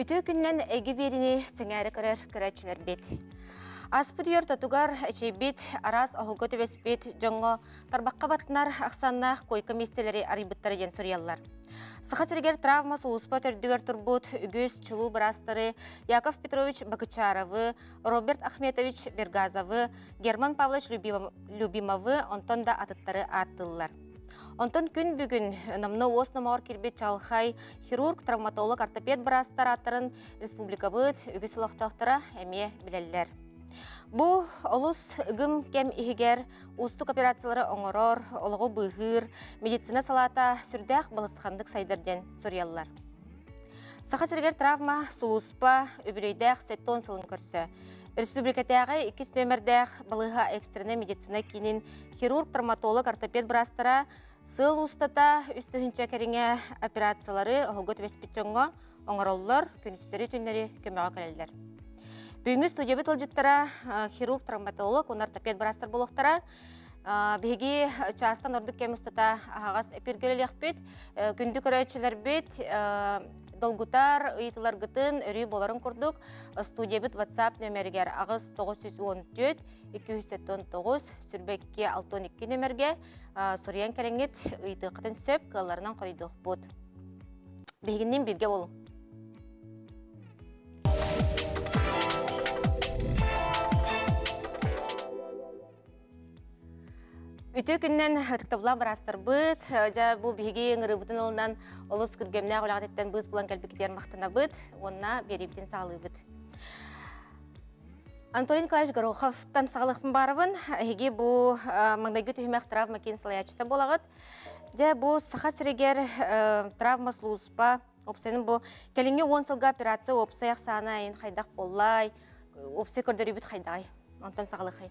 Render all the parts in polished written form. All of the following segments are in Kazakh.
Ütü gündən əgi verini sіңəri qırar qıraçılar bет. Аспыдыр татугар чейбит арас ахугот беспит жоңго тарбакка баттынар аксаннах койка местелери арибыттары ден сурьяллар. Сахасыргер травма сулуспа төрдүгөр турбут үгүс чулуу брастары Яков Петрович Бакычаровы, Роберт Ахметович Бергазовы, Герман Павлович Любимовы онтон да атыттары аттылар. Онтон күн бүгін намны оснамауыр келбет чалхай хирург, травматолог, ортопед брастар аттарын республикабыт үгіс лоқтақтыра әме білелер. Бу олус гым кем ихигер устук операциялары оңорор, олығы бұғыр, медицина салата сүрдәқ балысқандық сайдырден сурьяллар. Сахасыргер травма сулуспа өбірейдәқ сеттон сылын көрсі. Республикатағы 2 нөмірдәқ балыға экстрені медицина кейінен хирург, травматолог, ортопед брастара сыл устата үстігінші кәріңе операциялары оғыт веспетчонға оңороллар, күністері түннері көмеға кәлелер. Бүгінгі студия тылжыттара хирург, травматолог, он ортопед брастар болуқтара беги частан ордық кем устата ағас эпиргелелек бет, күнді көрәтшілер бет, долгутар, ұйытылар ғытын, өрі боларын құрдық. Студия бет WhatsApp нөмергер ағыз 914-279 сүрбекке 62 нөмерге сұриян кәліңет ұйыты қытын сөп қаларынан қойдық бұд. Бегіннен бірге болу. Үті күннен тұқтабыла барастыр бұд, бұл беге еңірі бұтын олынан олыс күргеміне қолағат еттен бұз бұлан кәлбекетер мақтына бұд, онына бері бітін сағылы бұд. Анатолий Николаевич Гороховтан сағылықпын барыбын, әйге бұл маңдайғы түймәқ травма кен салаячыта болағыд. Бұл сақа сірегер травма сұлуыспа, опсайның бұл кәліңе 10 сылға операция опсаяқ сағына айын қайдақ болай, опсай көрдері бұд қайдағай, онтан сағылықай.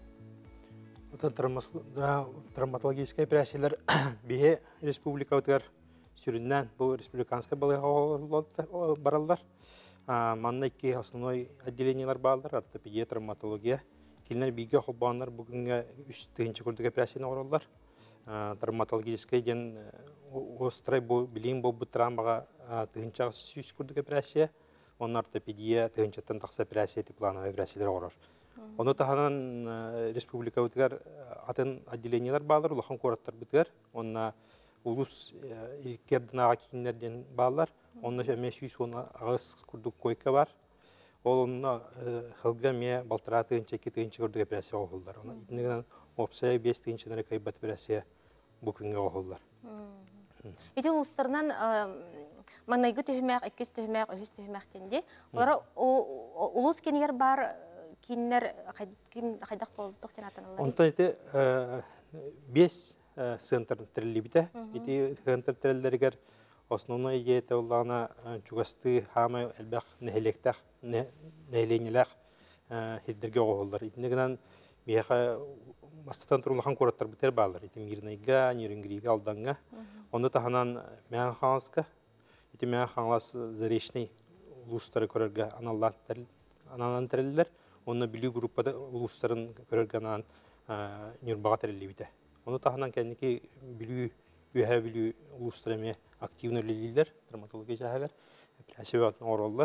Травматологическая операциялар бие республика өтер сүріннен бұл республиканская баралдар. Манна 2 основной отделениялар балдар, ортопедия, травматология. Келінер биге қолбанлар бүгінгі 3-тігінші күрдік операцияны оралдар. Травматологическая ден острай білейін бұл травмаға 3-ағы сүйіс күрдік операция. Оның ортопедия 3-тан тақсы операция плановый операциялар орар. Оны таханан республика өтігер атын отделениялар балар, улахан қораттар бітігер. Онына улус керден аға кейінлерден балар. Онына әме сүйіс оны ағыз күрдік койка бар. Ол онына қылға ме балтыра тығынша, кетігінші күрдік операция оғылдар. Оны итінігінен опсая 5 тығыншынары қайбат операция бүкінге оғылдар. Еті ұлыстарынан маңнайғы түйімәк, 2 түйімәк, 3 түйімәк тенде. Олар ұлыс кенігер бар кинер қайдақ болды тоқтен атаналар? Онтан еті 5 центр тірілі Еті центр тірілдерігер основной ете олағына чугасты хамай әлбәқ нәхелектәқ, нәхеленеләқ хердерге оғылдар. Етінігінен бейіға бастатан тұрулақан қораттар бітер бағылар. Еті Мирнайға, Нерінгіріға алданға. Онда таханан мәң қаңласқа, еті мәң қаңлас зәрешней ұлыстары көрерге аналан тірілдер. Оны білі группада ұлыстарын көрергенан нюрбаға тәрелі біті. Оны тағынан кәдінеке білі, үйәе білі ұлыстарыме активны өлелейлер, травматология жағығар, әсеуі атын оралылар.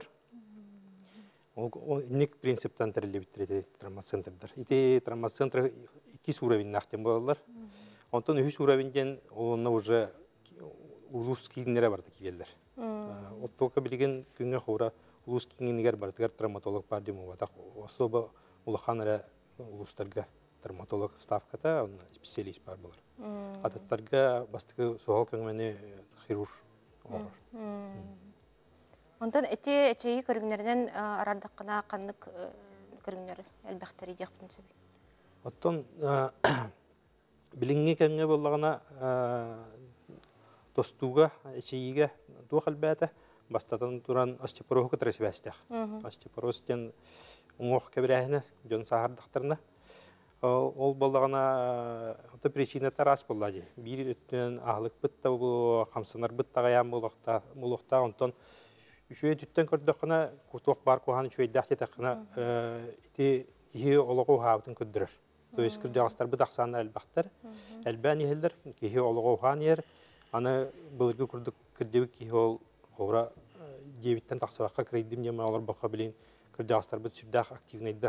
Ол инек принциптан тәрелі біттіреді травмацентрдар. Ете травмацентры 2 уровень нақтен болалар. Онтан 3 уровеньден олына уже ұлыс кейінлері барды келелер. Оттоқа білген күнге қора улус кеңінігер бардығар травматолог бар дем оғадақ. Особо улахан әрі улустарға травматолог ставката, специалист бар болар. Ататтарға бастығы соғал көңмені хирург олар. Онтан әтей көрігнерінен арардаққына қанлық көрігнері әлбәқтері дек бұтын сөбі? Оттан білінге кәңге болағына достуға, әтейіге дуақ әлбәті бастатан туран остеопороз кытырысы бәстәқ. Остеопороз ден оңоқ кәбірәхіні, жон сағардақтарына. Ол болдағына причина тарас болады. Бір өттен ағылық бұтта бұл, қамсанар бұттаға ян болуқта. Онтан үшөй түттен көрдіқіна күтуқ бар қоғаны үшөйдәқ детіқіна кейі олығы ғауытын көддірір. Төйіз кірдіғастар бұтақсаны әлбақтар. Әлбән ехілдір, кейі олығы ғауын ер. Аны бұлырғы күрдік кірдегі кейі ол қоғыра дебиттен тақсыбаққа кредитім дем алар баққа білейін кірдағыстар бұд сүрдәқ активнайдар.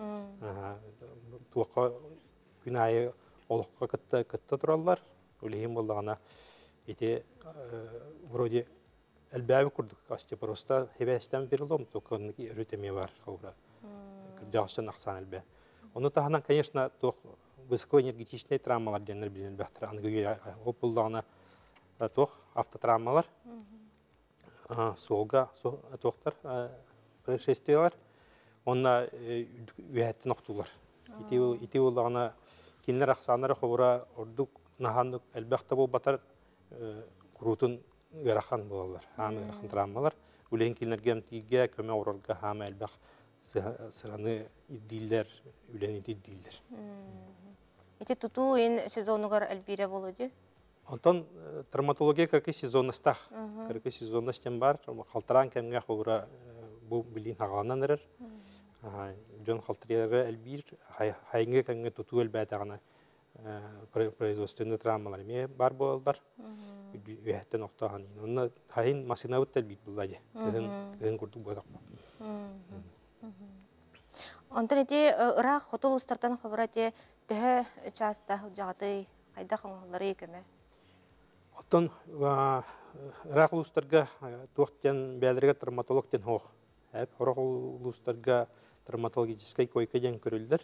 Туаққа күн айы олыққа кітті тұралар. Өлейін болдағана ете вроде әлбәбі күрдік. Остеопороста хебәстен берілдім. Тоққанығы өрітеме бар. Кірдағыстан ақсан әлбә. Оны тағынан, конечно, высокоэнергетичные травмалар денер білген бәқтір. Анығы ол болдағана автотравмалар. Солға тоқтар происшествиялар. Онна үйәттін оқтулар. Ити олағына кенлер ақсанары қоғыра ордық нағандық әлбәқті бол батар құрутын ғырақан болалар. Аны ғырақан травмалар. Үлеген кенлерге әмтіге көмі орарға хама әлбәқ сыраны иддейлер, үлен иддейлер. Ити тұту ен сезонығар әлбейре болуды? Онтон травматология кіркі сезоннастақ. Кіркі сезоннастен бар. Қалтыран кәмге қоғыра бұл білін ағаланан әрір. Жон қалтырары әлбейр. Хайынғы кәмге тұту әлбәді ағана производственный травмалар бар болалар. Үйәттен оқтаған. Онына хайын масынауыт әлбейд бұлады. Кігін күрдік болдақ ба. Онтон әте ұрақ хотыл ұстартан қылбыра әте түхі часта жағаты қайда қыңғылары екеме? Оттон ырақ ұлыстарға тоқтен бәлірге травматологтен хоқ. Ырақ ұлыстарға травматологическай койка ден көрілдір.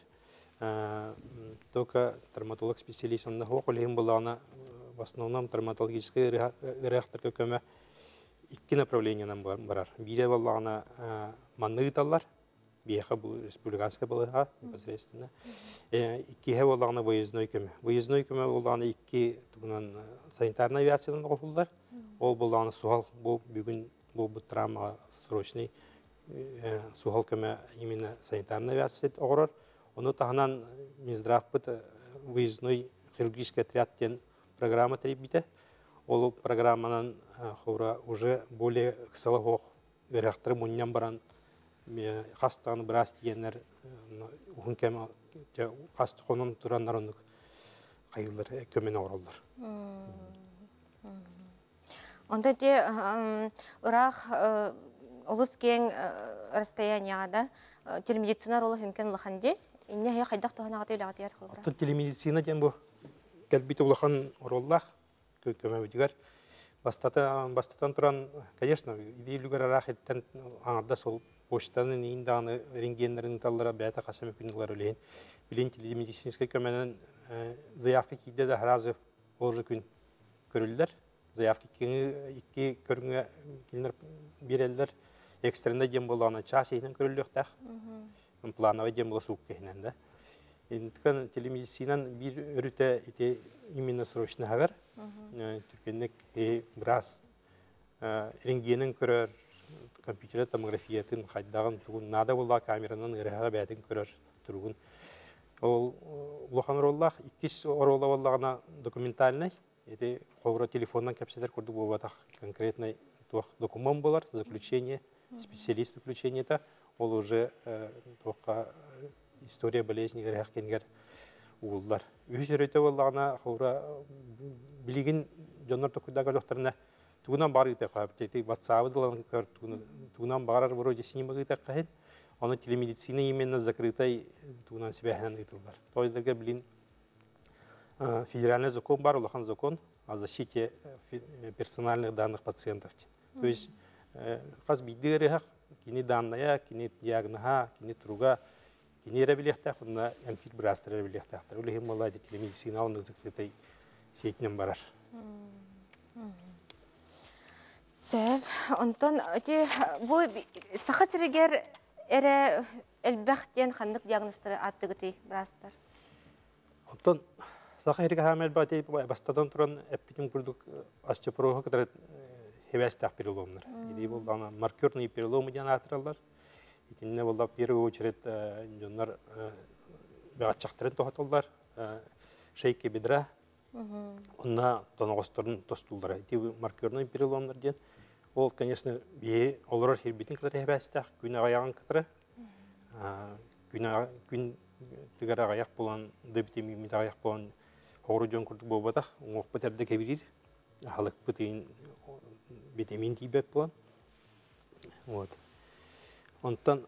Тока травматолог специалист онда хоқ. Олеген болағына в основном травматологическай ырақтарға көмі икки направлениянан барар. Бире болағына манны ұталар. Бияқа бұл республиканская болыға непосредственно. Иккиhe болағына выездной көмі. Выездной көмі болағына икки санитарный авиациядан қоқылдар. Ол болағына суғал, бүгін бұл травмаға срочный суғал көмі именно санитарный авиация оғырар. Оны тағынан Минздрав бұд выездной хирургический отрядтен программа тәріп біті. Ол программанан уже более қысылы хоқ үрәқтірі мұннан баран қастығаны біраз тиенлер ұғын кәмі қасты қонын тұранлар ондық қайылыр көмен оғыралдар. Онда де ұрақ ұлыс кең расстоянияда телемедицина ролы хүнкен ұлықанде, инне қайдақ тұғана ғаты өлі ғаты ярқылыра? Оттын телемедицина ден бұл кәлбеті ұлықан ороллақ көмі өдігер. Бастатан тұран, конечно, идейлігер арақ еттен аңырда сол почтаны нейіндағаны рентгенлерінің таллара бәті қасам өкінділер өлейін. Білен телемедицинскай көменен заявка кейде де разы олжы күн көрілдер. Заявка кейі көріңе келінер берелдер. Экстренда дем болағына час ейінен көрілдіқтақ. Плановый дем болы суық кейінен. Ендікін телемедицинан бір өріті именно срочный ағыр. Түркенлік біраз рентгенін көрер, компьютер томографиятын қайдағын тұғын, нада болла камеранын ұрыға бәтін көрер тұрғын. Ол ұлақан ороллақ, 2 оролла боллағына документальный, қолыра телефоннан кәпседер көрді болбатақ конкретный документ болар, заключение, специалист заключение, ол уже история болезни ұрыға кенгер уылдар. Үйіз өрөйті боллағына қолыра білеген жонлар тұқыдағы доқтарына тугунан бар гыта кап тети WhatsApp дылан көр тугунан барар вроде снимок гыта кахин оны телемедицина именно закрытой тугунан себяхнан гытылдар. Тойларга билин федеральный закон бар, улахан закон о защите персональных данных пациентов. То есть каз бидерах кини данная, кини диагноза, кини труга, кини рабилехтах, на эмфит брастер рабилехтах. Улихим молоди телемедицина он закрытой сетнем барар. Сөп, онтон, бұл сақы сірігер әрі әлбәқтен қандық диагностары аттығыты бірастар? Онтон, сақы сірігер хам әлбәті бастадан тұран әппетім күрдік остеопорозға кітірет хевәстәқ переломнар. Едей бұл маркерный переломы ден атыралар. Етіміне бұл в первую очередь жонлар бәғатшақтырын тоғатылдар, шейке бедра, онна тоноғыстырын тостулдар. Маркерный переломдар ден. Ол, конечно, олар хербетін кітірі хебәстәқ, күн ағаяған кітірі. Күн тігір ағаяқ болан, дөбітем емет ағаяқ болан хоғыры жон күрдік болбадақ, оңық бітәрді кәбірір. Халық бітейін бетемін тейбәп болан. Вот. Онтан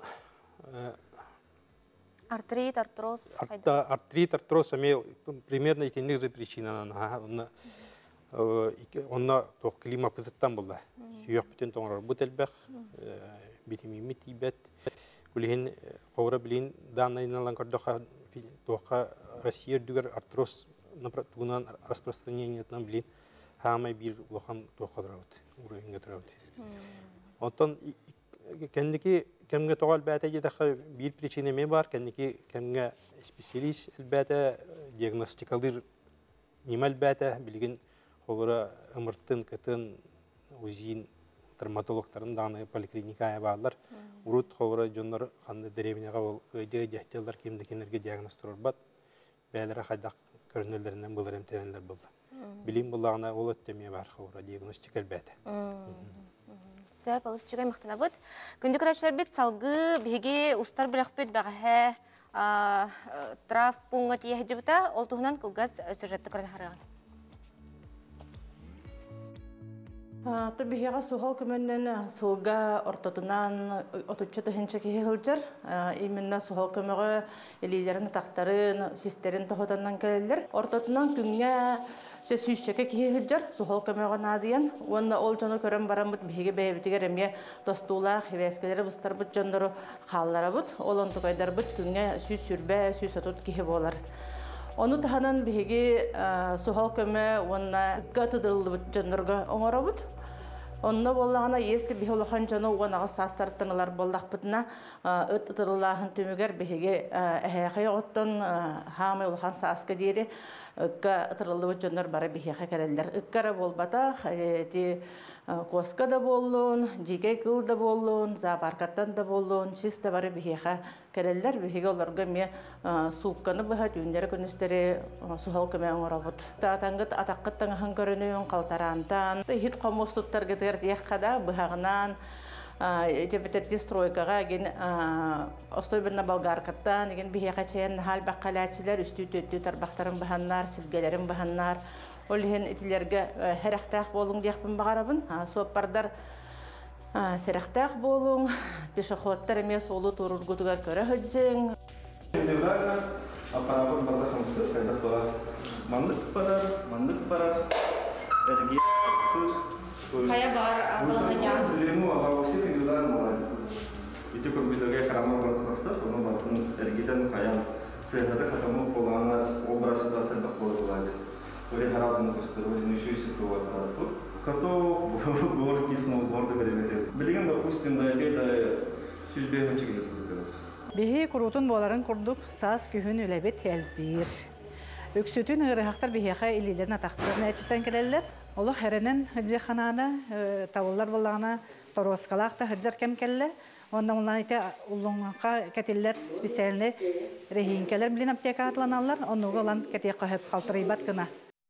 Артрит, артроз. артрит, артроз примерно этинник же причина. Онна тоқ клима пытыттан болды. Сүйек бүтін тоңырар бұт әлбәқ, бітімімі тейбәт. Үлген қоғыра білейін данайналан көрдіға тоққа Россия дүгер артроз туғынан распространениятынан білейін хамай бір ұлақан тоққа дұрауды, ұрайынға дұрауды. Онтан кәндікі кәмге тоғал бәті едіқі бір причинеме бар, кәндікі кәмге специалист әлбәті, диагностикалыр немәл бәті білген Холора ымырттын, кытын, өзейін травматологтарын даны поликлиникая бағалар. Урут холора жонлар қанды деревняға ол өйде жәттелдер кемдекенерге диагностор бат. Бәлері қайдақ көрінелерінен бұлар әмтенелер болды. Білейін бұлағына ол өттемей бар холора диагностик әлбәті. Сөп, алыс жүгай мұқтына бұд. Күнді күрәшілер бет салғы беге ұстар біліқ бөт баға трав пұңға тие жүбіта, ол тұғынан қылғаз сюжетті көрін харыған. Табиғиға суғал көмінен сылға ортотынан отуччаты хенче кеге хылжар. Именно суғал көмігі елейлерін тақтарын, систерін тоғытаннан кәлелер. Ортотынан күнге сүйшчеке кеге хылжар, суғал көмігі надыян. Онна ол жоны көрін баран бұд бейге бәйбітігер әме достулақ, хевескелері бұстар бұд жондыру қаллара бұд. Олон тұқайдар бұд күнге сүй сүрбә, сүй сатут кеге болар. Onu tahanan bihigi suhal köme ona gatadırlı jönörgө oңорабыт. Onna bollagana если bihi улахан жаны онаға састартыналар боллақ бұтына ытырылағын төмігер бихиги әхәқи оттан хамы улахан саска дейірі ытырылы жөнөр бары бихиға кәрелдер. Үккара болбатақ, коска да болуын, жеге кыл да болуын, зоопаркаттан да болуын, чиста бары бихиға кәрелдер. Бихиги оларға ме суққаны бұға түйіндері күністері сухал көме оңырабыт. Татаңғыт атаққыттың ағын көрінуін қалтарантан, хит қомыстыттар гетер дияққада бұғағынан, Депететки стройкаға ген остойбырна болгаркаттан, ген бихиға чайын хал баққалатчылар, үсті-төттü тарбақтарын бұханнар, сілгелерін бұханнар. Ол ген етілерге хәрәқтақ болуң дейқпін бағарабын. Соаппардар сәрәқтақ болуң, пешеходтар емес олы тұрырғытығар көрі хөджің. Апарабын барлық жұмысы сайдақ болар. Мандық барар, әрге сыр. Kaya бар ағылғыня? Ілімі ағаусы күнділер мұлай. Үті көмбілерге қарамы барқырса, оның батын әргеден қаян сәйхаты қатамы болғаны образы да сәйдақ болы болады. Өлі харазмын көстір, өлі нешүй сифру батырады тұр. Като ғор кесін ғорды береметеді. Білген допустим, да әлбейді сүзбей өңчі келесілді. Бихи құрутын боларын құрдық, саас күйін өләбет әлбір. Өксөтін ұрығақтар бихиға илилерін атақтырын әчістен келелер. Олық әрінен хыджиханада, тавыллар болағына торосқалақта хыджар кәм кәлі. Онда олан еті ұлыңға кәтелер специаліне рейінкелер білін аптека атыланалар. Онуғы олан кәтек қағып қалтырайбат кына.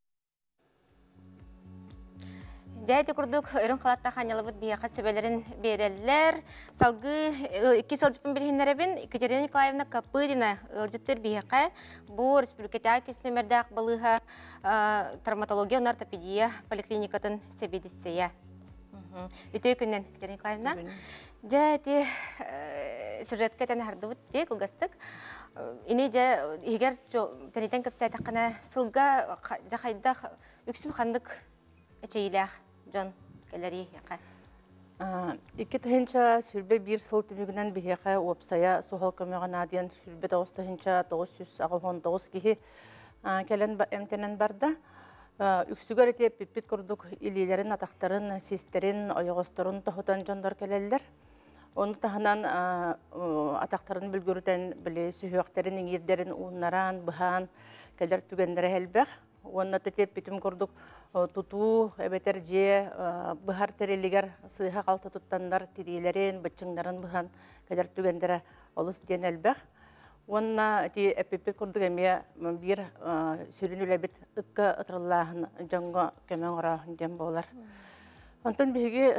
Дәйті күрдік үрін қалатта қанялыбыт бияқа сөбелерін берелер. Салғы 2 сылжыпын білгенлеребін Екатерина Николаевна Капырина ұлжыттыр бияқа бұл республиката кес нөмірдәқ балыға травматология, ортопедия поликлиникатын себедісея. Үтөй күннен, Екатерина Николаевна. Дәйті сюжетке тәні хардыбыт дей күлгастық. Ине жа егер тәнетен көпсәйтаққана сылға жақайдақ үксіл қандық әчейләқ. Жон, келері яқа. Ике тахинча сүрбе бір сыл түмігінен бігеға опсая суғал көмеған адиян сүрбе 9 тахинча 919 кихи кәлін әмтенен барды. Үксігер әте пиппит күрдік илилерін, атақтарын, систерін, ойығыстырын тұхытан жондар кәлелер. Оны тахынан атақтарын білгірден білі сүйіқтерін, еңердерін, ұнаран, бұхан, кәлер түгендері әлбәқ. Онна төтеп битим көрдік тұту, әбетер же, бұхар тәрелігер сыйға қалты тұттандар, тирелерін, бұтчыңдарын бұхан кәдер түгендері олыс ден әлбәқ. Онна әпепет көрдік әме бір сөйлін өләбет үккі ұтырылағын жаңға кәмен ұрағын ден болар. Онтан бігі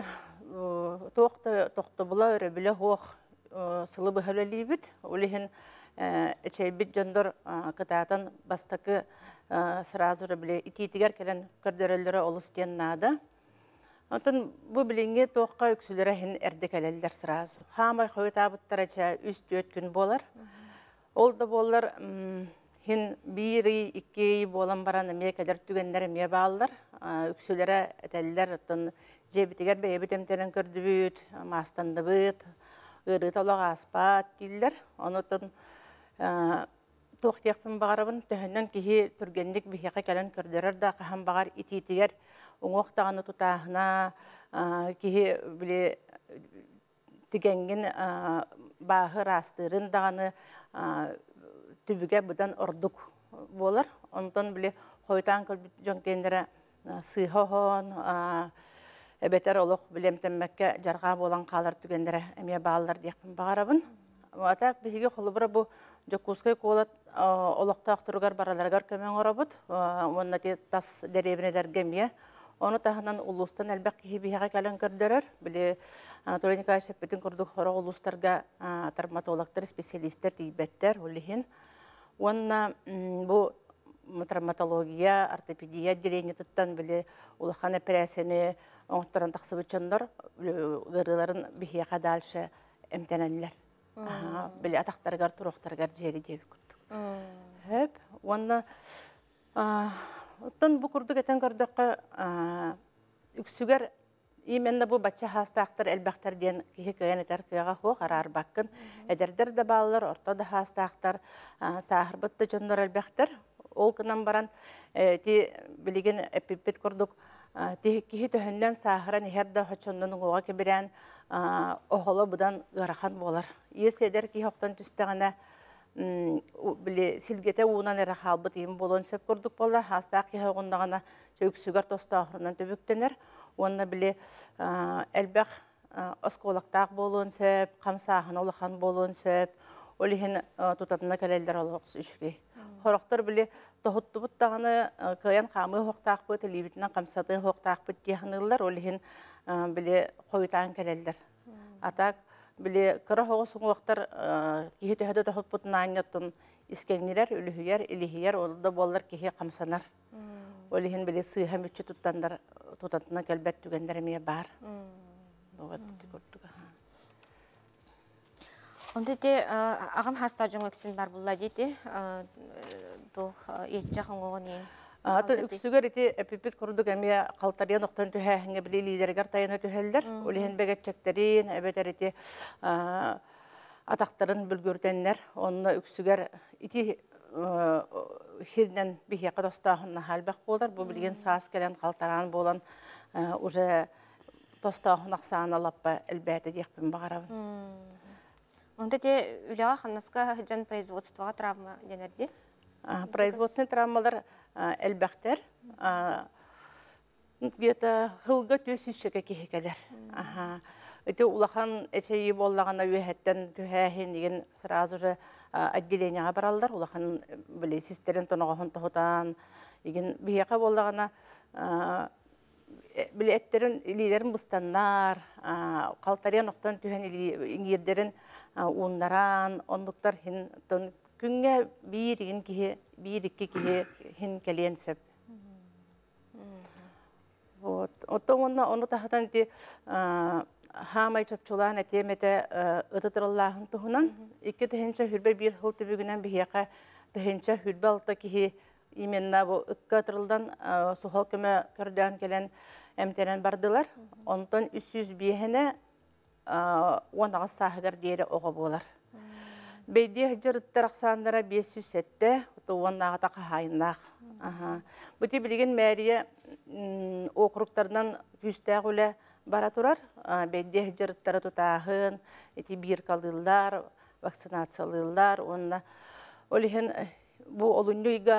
тоқты бұла өрі білі хоқ сылы бұхал әлейбет. Олеген әчәйбет жондыр кытаатан бастақы сразу біле ититігер кәлін көрдөрелері олыс ден нады. Антон бу билинге тоққа үксүлөрө хин эрдекелелер сразу. Хамай хойтабыттарача үстөт күн болар. Ол да болар хин бири икки болан баран эмекелер түгеннер эме баалар. Үксүлөрө этеллер антон жебитигер бебитемтерен көрдүбүт, мастандыбыт, ырыт олога аспат диллер. Онотон тоқтияқпын бағарабын төһөннөн кихи түргенник бихеқа кәлен көрдөрөр да қахан бағар ититигер оңоқтағаны тұтағына кихи біле тигенген бағы растырын дағаны түбіге бұдан ордук болар. Онтон біле қойтан көлбіт жонкендері сыйхохон әбетер олық білемтенмекке жарға болан қалар түгендері әме бағалар дейқпін бағарабын. Атақ бігі қолыбыра бұл жокускай колат олоқтақ тұрғар бараларғар көмен орабыт. Онна те тас деребінедер гемия. Оны тағынан ұлыстан әлбәқ кейі бейіға кәлін көрдірір. Біле Анатолий Николаевич Шеппетін көрдік қора ұлыстарға травматологтар, специалисттер дейбеттер, олихин. Онна бұл травматология, ортопедия отделение тұттан біле ұлыққан операцияны оңықтыран тақсы бүтчондар, ғырыларын бейіға дальше әмтенәлілер. Біле атақтарғар, тұрақтарғар жері деп күрдік. Хөп, онна оттан бұл күрдік әтен көрдіққа үксігер именно бұл бача хастақтар әлбәқтар ден кейі көйен әтер көйға хоқ арар баққын. Әдердер де балылар, орта да хастақтар, сағырбытты жондар әлбәқтар. Ол күнан баран білеген әппепет көрдік. Кейі төхінден сағыран әрді хөтшонның оға кебірен оғылы бұдан ғарахан болар. Еследер кейі оқтан түстіғана сілгеті уынан әрі қалбыт ең болуын сөп көрдік болар. Хастақ кейі оғындағана сөйксігер тоста ақырынан төбіктенер. Онына біле әлбәқ осқолақтақ болуын сөп, қамсағын олыған болуын сөп, олығын тұтатына кәлелдер олығыз үшке. Хорақтар біле тоғытты бұттағаны көйен қамы хоқтақ бұт, лебітінен қамсатын хоқтақ бұт дейханылар, олығын біле қойытан кәлелдер. Атақ біле қыра хоғысын оқтар кейі төхеді тоғыт бұтын айнеттін іскеннелер, үліхүйер, илихийер, олды болар кейі қамсанар. Олығын біле сыйхам үтчі тұттандар тұтатына кәлбәт түгендер әме бар. Оғатты көрдігі. Онда де ағам хаста жоң өксін бар бұлла дейді, етчі қоңғығын ең. Аты үксігер еті әпепет көрдік әме қалтария ноқтан түхәңе біле лидергер тайына түхәлдер. Олеген бәгетчектерін, әбетер еті атақтарын бүлгөрденлер. Онына үксігер еті хирнен бихеқа достағынна халбәқ болар. Бұл білген саас кәлен қалтаран болан уже достағын ақсағын алаппа әлбәті дейқпен бағарабын. Онда де үліға қаннасқа жан производствоға травма денерде? Производственный травмалар әлбәқтер. Где-то ғылға төс үшшеге кехекелер. Өте улахан әчейі боллағана өйәттен түхәхен деген сразу же отделенияға баралдар. Улахан біле систерін тонағын тұғытан. Бейеқа боллағана біле әттерін илилерін бұстаннар, қалтария ноқтан түхән иңердерін уындаран, ондықтар күнге бір-екі кеге хин кәлен сөп. Оттон оны тағытан хамай чөпчулан әтеметі ұтытырыллағын тұғынан, екі түхенші хүрбе бір хыл түбігінен бігеқа түхенші хүрбе алта кеге именно бұл үккі атырылдан сұхал көмі көрден келен әмтенен бардылар. Онтон 300 бейхіне онағыз сағығар дейірі оғы болар. Бейде жырыттар ақсандара 500 сәтті, онағы тақа хайынлақ. Бұте білген мәрия оқырықтарынан күстәғ өлі бара тұрар. Бейде жырыттары тұтағын, бір қалдылар, вакцинациялылар. Олығын бұл олынлыйға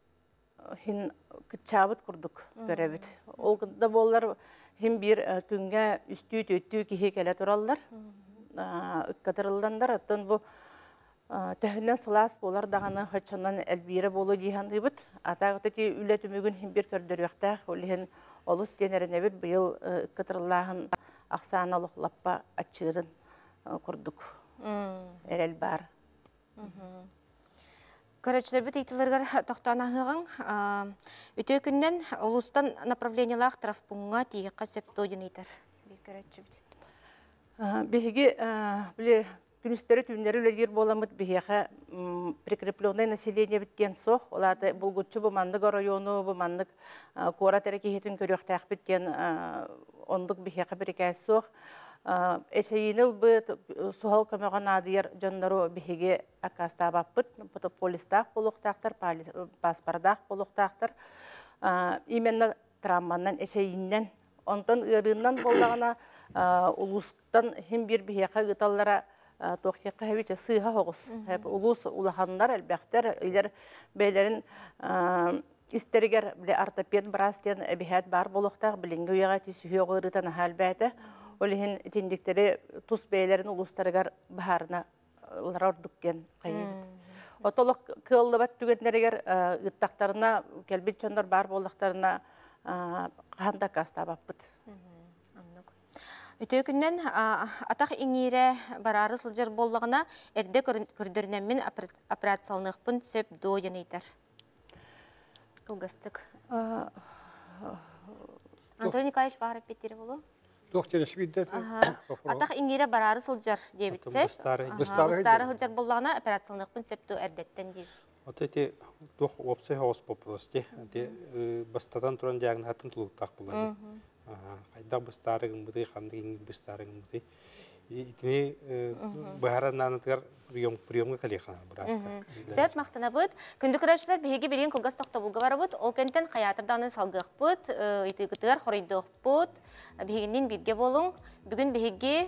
күтчабыт күрдік көрәбіт. Ол күнді болар бір күнге үсті-өтті кейі кәлі тұралдар. Үккатырылдандар. Аттан бұл тәхінен сылас болар дағаны хөтшоннан әлбейірі болу дейханды бұд. Атағы төте үлі түмігін бір көрдір өқтақ. Олығын олыс денеріне бүд бұйыл үккатырылағын ақсаны лұқлаппа атшығырын күрдік. Әрел бар. Көрәчләр бит итилергә тохтана хыгың. Үтө күннән улустан направлениялар травпунга тиекка сөптө динитер. Бир көрәчү бит. Биһиги биле күнүстөрү түннөрү үлелер боламыт биһиха прикрепленное население биттен сох. Оларды булгуччу бу мандык району, бу мандык кора терекехетин көрөктәк биттен ондук биһиха бирекәс сох. Эчейинил быт сухал көмөгөн адыер жоннору биһиге акастабаппыт, полистах болуктактар, паспардах болуктактар. Именно травманан эчейиннен онтон ырынан боллагана улустан хим бир биһиха гыталлара тоқиққа хәбите сыйға хоғыз. Улус улахандар әлбәқтер, илер бәйлерін истерігер ортопед бірастен әбіхәт бар болуқтақ, білінгі уяға тесігі оғырытан әхәл бәті. Олығын тендіктері тұс бәйлерін улустарығар бағарына лара ордуктен қайыбыд. Отолық кыллы бәт түгетнерігер ұттақтарына, кәлбет чондар бар болуқтарына қағанда кастабаппыд. Үтө күннен атақ иңире барары сылжыр боллағына әрде көрдірінен операциялынықпын сөп дойын ейтер. Кылғыстық. Антоний Николаевич бағарып беттері болу? Атақ иңире барары сылжыр дебітсе, бұстары сылжыр боллағына операциялынықпын сөп до әрдеттен дейбі. Вот эти дух опция хаос попрости, бастатан туран диагнозатын тулуктак булады. Кайда быстарыгын быды, кандыгын быстарыгын быды. Итне баһараннанытыр приемга калехан браска. Сөп мактана бут, күндүк көрәчләр биһиге билен кылгас токто булга бар бут, ол кенттен хаятырдан салгык бут, итигитер хоройдык бут, биһигеннен бирге болуң. Бүгүн биһиге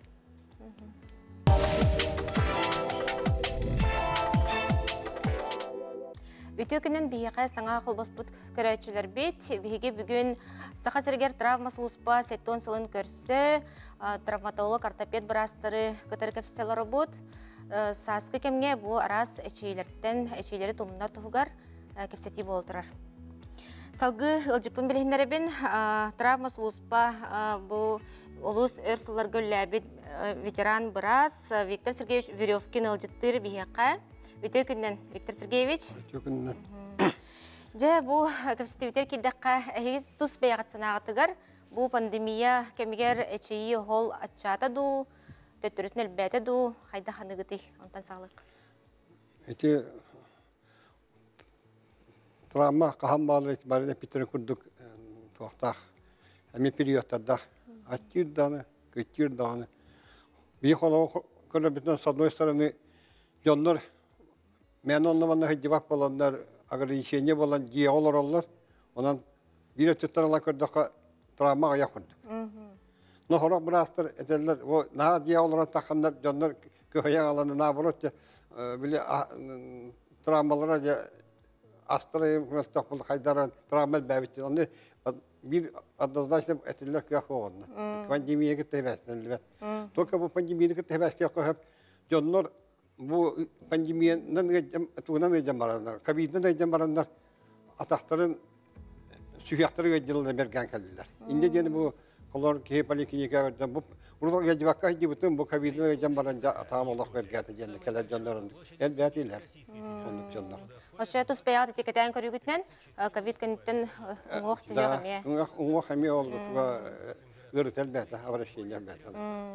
Үтө күннен биһиге саңа кылбас бут көрәчләр бит, биһиге бүгүн саха сергер травма сулуспа сеттон сылын көрсө, травматолог, ортопед брастары кытыр кепстелары бут. Саскы кемге бу арас эчейлери тумундар тугар кепсети болтурар. Салгы ылжыпын билгендеребин травма сулуспа бу улус өрсулар гөлләбит ветеран брас Виктор Сергеевич Веревкин ылжыттыр биһиге. Үтө күннен Виктор Сергеевич. Үтө күннен. Же бу кепсетибитер киддакка эгиз тус бейгатсанагатыгар бу пандемия кемигер эчеи хол ачата ду, төттүрүтүн элбете ду, хайда ханыгыты онтан саалык. Эти травма кахам балыр барыда питер курдук туактах. Эми периодтарда аттирданы, көттирданы. Би холо көрөбүтөн с одной стороны жоннор мен оннаманна хидибак боландар ограничение болан диолор олар. Онан бир төттөрала көрдөккө травмага якырдык. Но хорок брастыр этелер, о на диолор такандар жоннор көйөң аланы наоборот биле травмалара же астрайым мөлтөкул кайдаран травма бәбит. Онны бир однозначно этелер көйөң. Пандемияга тебестен. Только бу пандемияга тебестен көйөп жоннор bu pandemiyanın tuğunan ecemaranlar, kabinden ecemaranlar atakların sühiyatları gecilene bergen keldiler. İnce diyeni bu kolor ki poliklinika verdim bu burada gecivakka hiç bütün bu kabinden ecemaranca atağım Allah bergete diyeni keller canların elbetiler. Onun canlar. Aşağı tuz beyaz etiketen körügütnen kabin kentten ungoq sühiyagamiye. Ungoq hamiye oldu. Gırıt elbette, avraşın elbette.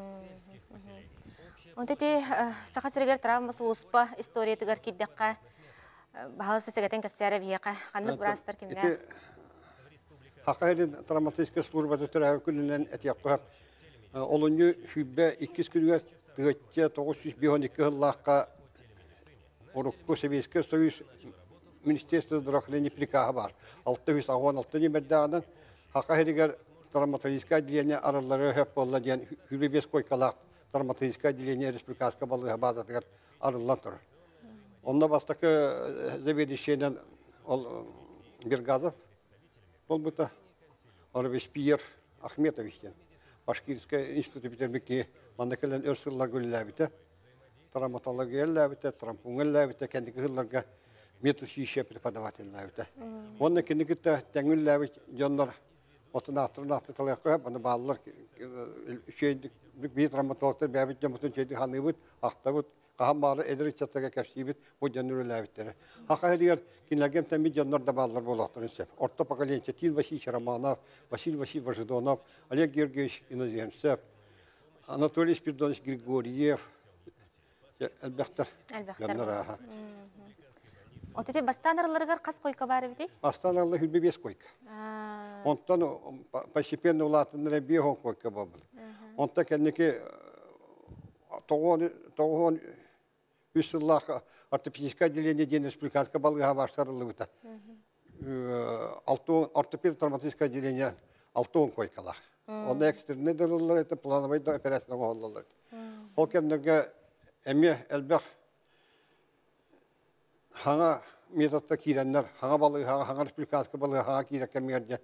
Онтете саха сергер травма сулуспа история тыгар киддекка баһалсы сегетен кепсәре биһиге ханны брастар кимнәр. Хакайдын травматическая служба төтөрә күннән әтияққа олонны хүббә 2 күнгә төгәтчә 912 еллакка Орукко Советский Союз Министерство здравоохранения приказы бар. 616 нибердәгән хакайдыгар травматическая отделение аралары һәп болла дигән хүббес койкалак травматическое отделение республиканского балыга базатыгар арыллатыр. Онда бастакы заведующийден Бергазов бол бута Орбеспиер Ахметовичтен. Башкирский институт битербекке мандакелен өрсүллар гөлләбите, травматология ләбите, травмпунг ләбите, кендики хылларга метусийше преподаватель ләбите. Онда кендики тәңүл ләбит жоннор отынаттырнатты талайқы, аны балалар шейдик bir travmatologlar bäbit jamutun çeydi hanıbıt, aqtabıt, Qahan bağlı edir çataga kəşibit bu janürləbitləri. Haqa diyor kinlərgəm təmi janlar da bağlar bolaqtırın sef. Orta pokoleniya Til Vasiliy Romanov, Vasil Vasiliy Жидонов, Олег Георгиевич Иноземцев, Анатолий Спиридонович Григорьев. Әлбәхтер. Әлбәхтер. Отете бастанарларыгар қас койка бары бити? Бастанарлар хүлбе 5 койка. Онтан постепенно улатындар бехон койка бабыл. Онта кеннеке тоғон үсіллах ортопедическое отделение ден республиканская балыға баштарылы бұта. Ортопед травматическое отделение 6 койкалар. Онда экстренный дырылар, это плановый операциялар олалар. Ол кемдерге әме әлбәқ хаңа методта киіренлер, хаңа балыға, хаңа республиканская балыға, хаңа киіреккемерде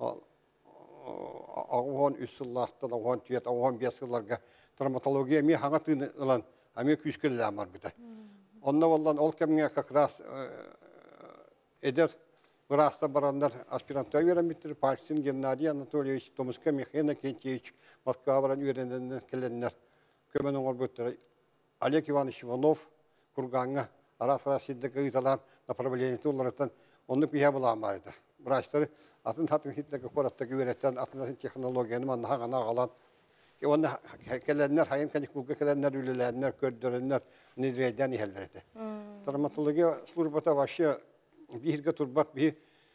ағуған үсіллақтан, ағуған түйет, ағуған бесілларға травматология әме хаңа тыны ұлан, әме күшкелі әмар біді. Онна болдан ол кәмге как раз әдер Враста барандар аспирантуа верамиттер, Пальцин Геннадий Анатольевич, Томска Михаил Кентьевич, Москва баран үйренендер келенлер, көмен оңыр бұттыр. Олег Иванович Иванов, Курганга, арас-арас сиддегі ұйталар направлениеті оларыттан, оны пия бұла амарыды. Врачтары атын татын хиттегі қораттығы үйреттен, атын технологияны манна ғана қалан. Оны келенлер, хайын кәнік бұлға келенлер, үліләнлер, көрдірінлер, недрейден ехелдер еті. Травматология службата ваще бирге турбат би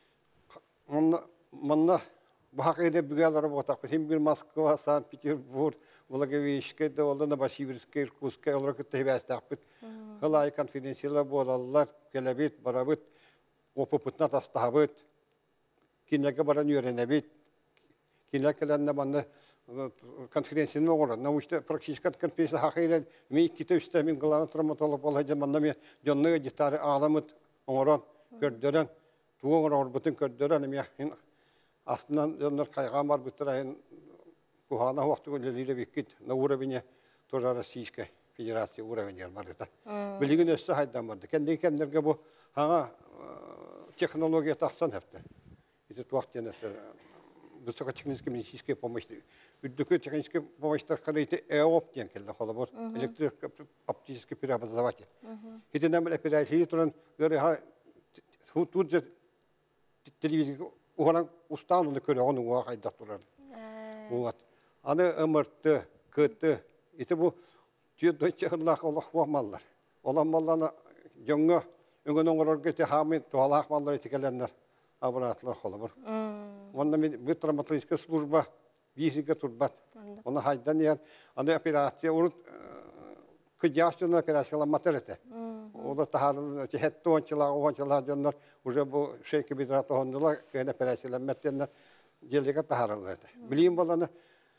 манна бахайда бүгәләр ботак һәм бир Москва, Санкт-Петербург, Владивосток, Долна, Басибирск, Иркутск, олар көтәбәстәк бит. Халай конференциялар булалар, келәбит, барабит, опытна тастабит. Кинләгә баран йөрәнәбит. Кинләкәләрне манна конференцияны огыр. Научта практически конференция хакыйран ми китә үстә мин главный травматолог булды. Манна ми җонны гитара аламыт оңран kördören, tuğun orbutun kördören emeğin aslında onlar kaygan var bütüren kuhana vakti günleriyle bikit navura bine Torra Rossiyska Federatsiya uğravenyer var da. Bilgin össe haydan vardı. Kendi kendilerine bu hana технология тахсан hepte. İşte vakti ne высокотехническая медицинская помощь. Üddükü техническая помощьтар kalite EOP diyen kelle hala var. Elektrik оптический преобразователь. Hitinden böyle operasyon turan göre ha тут же телевизор уган устануны көрө оны уга айдап турар. Вот. Аны ымыртты, кытты. Ите бу түйөдө Аллах Аллах маллар. Olan mallarına jöngө öngön оңорор кете хамин туалак маллар этикеленнер. Абратылар холобур. Онда мен травматологическая служба бизиге турбат. Оны хайдан ян аны операция урут кыдястын операциялар матерете. Oda taharlı hette onçılar canlar уже bu şey gibi drat ondular kene operasiyonlar gelecek taharlı. Bileyim bolanı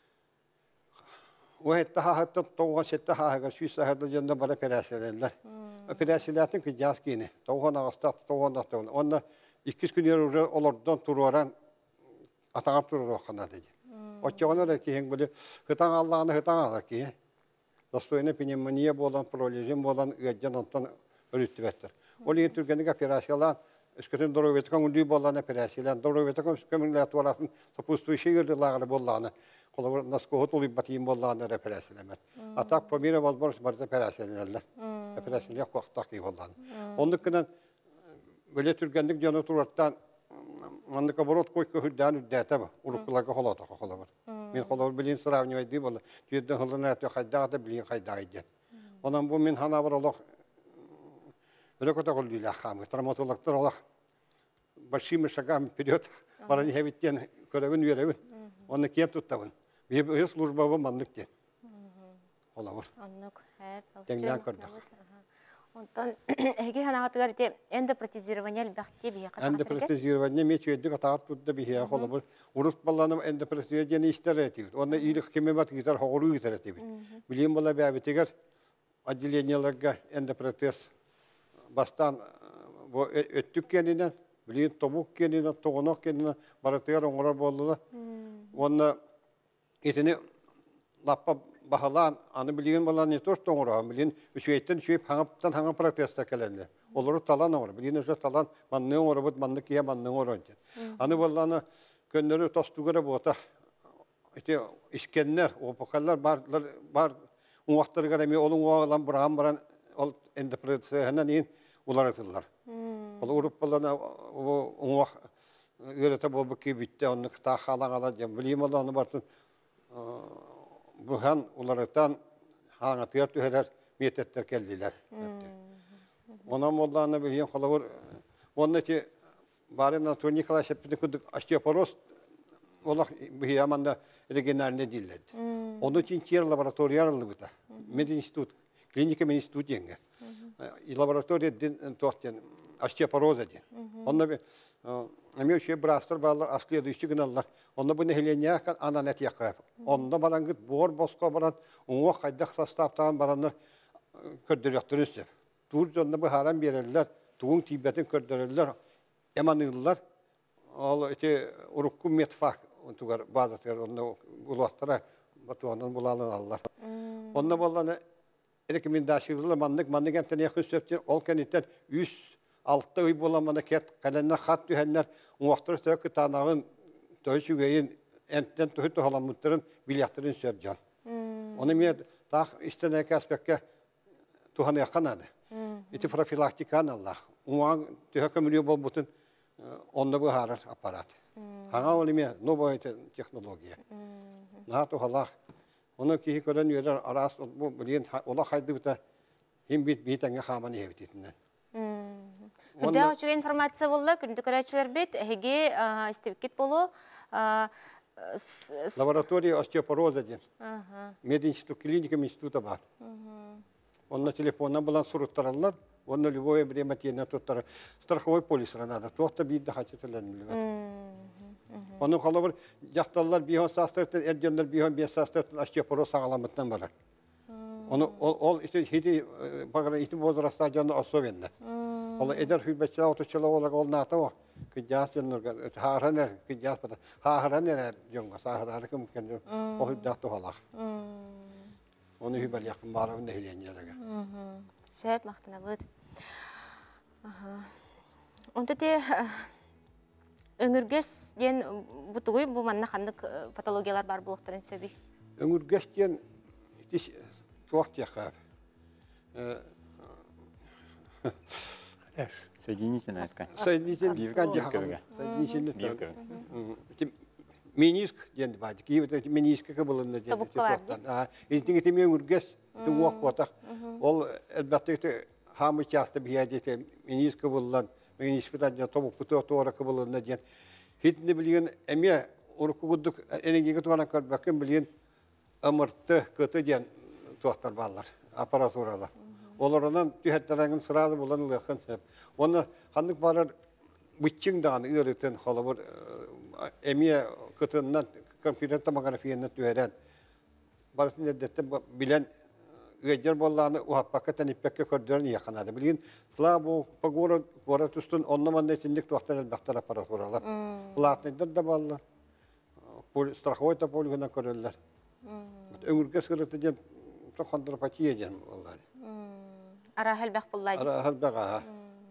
o hette hatta toğan sette haga Suisse herde canlar bara operasiyonlar. Operasiyonların ki jaskini toğan ağustos toğan da onda 2 gün yer olurdan tururan atağıp turur kana dedi. O çoğuna da ki hem böyle hıtan Allah'ını hıtan alır ki. Dostoyuna pneumonia bolan prolejim bolan ödcan ondan ölüttübettir. Oli Türkiye'deki operasyonlar eskiden Dorovetkon ünlü bolan operasyolar Dorovetkon kömürler tuvalasın tapustu şehirde lağır bolanı. Kollar nasıl kohut olup batayım bolanı operasyolar. Atak pomire bozbor smart operasyolar. Operasyolar koktak bolanı. Ondan böyle Türkiye'deki canı turartan Anlık aborot koyku hüdden üddete bu. Urukkularga holata kollar. Men kollar bilin sıravnıvay diye bolan. Tüyden hılına atıyor hayda da bilin hayda eden. Ondan bu men hana var Allah öyle kötü oldu laham. Travmatologlar Allah başımı şagam periyot bana hevitten körevin yörevin. Onu kim tuttavın. Bir slujba bu manlık diye. Olamur. Anlık hep. Tengden gördük. Ondan hege hanagatlar ite endoprotezирование бахти бия касак. Endoprotezирование meçöydük atağıp tuttu bir ya olamur. Urut ballanım endoprotezирование istereti. Onu iyilik kimemat gitar hoğuru gitareti. Bileyim bola bir bitiger отделенияларга endoprotez bastan bu öttük kendinden bileyim tobuk kendinden toğunok kendinden baratıyor oңорор boldular. Onu itini lappa bahalan anı bilgin bolan ne tort oңорор bilin üçeytten üçeyip hangaptan hangi protezler kelenler. Oluru talan oңорор bilin öze talan manne oңорор bud manne kiye manne oңорор. Anı bolanı könleri tostugara bota ite iskenler o pokallar bar un vaqtları gara me olun oğlan buram baran ол интерпретацияһынан ин уларатылар. Ол уруп болана уңах үрәтә бу бики битте онны та халаңала дем билим оланы бартын бухан улараттан хаңатыр төһәләр мететтер келдиләр. Ona mollana bilyen xalawır onun ki barına Николай Шепетин күдік остеопороз олақ бияаманда региональный дилет. Onun için yer laboratoriyarlı bu da. Мединститут, клиника мединститут yenge. Laboratoriya tohten остеопороз edin. Onda bir Amir şey brastır bağlar asliye düştü günallar. Onda bu nehleniye ananet yakayıp. Onda barangıt bor boska baran uğa kaydak sastaptan baranlar kördürüktürüsü. Tur jonda bu haram bererler, tuğun tibetin kördürürler, emanırlar. Ol ete urukku metfak ontugar bazatlar onda ulahtara batuandan bulanın Allah. Onda bollanı rekomendasiyalar mandık emtene yakın söptür. Ol kenitten 106 uy bolamana ket kalenler hat dühenler uaqtır tökü tanağın töysügeyin enten töhü tohalamıtların bilyatların söpcan. Onu mi tağ istenek aspekte tuhanı yakanadı. İti profilaktikan Allah. Uğan tühekemülüyor bol butun onda bu harar aparat. Hağa olimiye no boyutu teknolojiye. Naatu Allah. Onu ki gören yerler aras bu bilin ola haydı bita hem bitenge xamanı hevtitinden. Күнде açık informatsiya bolla, күнді көрәчілер бет, әге істевкет болу. Лаборатория остеопороза ден. Мединститут, клиника института бар. Onun telefondan bulan sorutarlar, onu любое время тена tutar. Страховой полис надо. Тоқта bir daha çetelenmiyor. Onun kalır yaktallar bir hastastırtın, ergenler bir hastastırtın osteoporoz sağlamlıktan var. Onu ol işte hidi bagara işte bozrasta canı asovende. Ola eder hübetçiler otoçlar olarak olnata o. Kıcas canlar haraner kıcas pada. Haraner jonga sahara mümkün o hübdatı hala. Onu hübel yakın barabın nehliyencelerge. Şep mahtına bud. Onda de öngürges den butuğuy bu manna kandık patologiyalar bar buluqtарын söbi. Öngürges den iş tuaq yakar. Соединительная ткань. Соединительная ткань yakar. Соединительная ткань. Миниск den badi ki evet meniske kabulunda den. Tabukka vardı. İntin ki öngürges tuaq potak. Ol elbette hamı kastı bir yerde meniske kabullan meniskeden tabuk putu toora kabulunda den. Hitni bilgen emiye urukuduk enegi tuana kar bakın bilgen amırtı kötü den tuaqtar ballar aparaturalar. Olarından tühetlerinin sırası bulan yakın hep. Onu handık barar bütçün dağını öğreten halabır emiye kötünden kompüter tomografiyenin tüheden. Barısın edette bilen üyecer bollağını uhappakatan ipekke kördüren yakınadı. Bilgin sıla bu pagora tustun onlaman netinlik tuaqtar elbaqtar aparaturalar. Latnedir de ballar. Страховой da polguna körürler. Ömürge sırıtı den toqandırpatiye den vallahi. Ara helbaq bullaydı. Ara halbağa.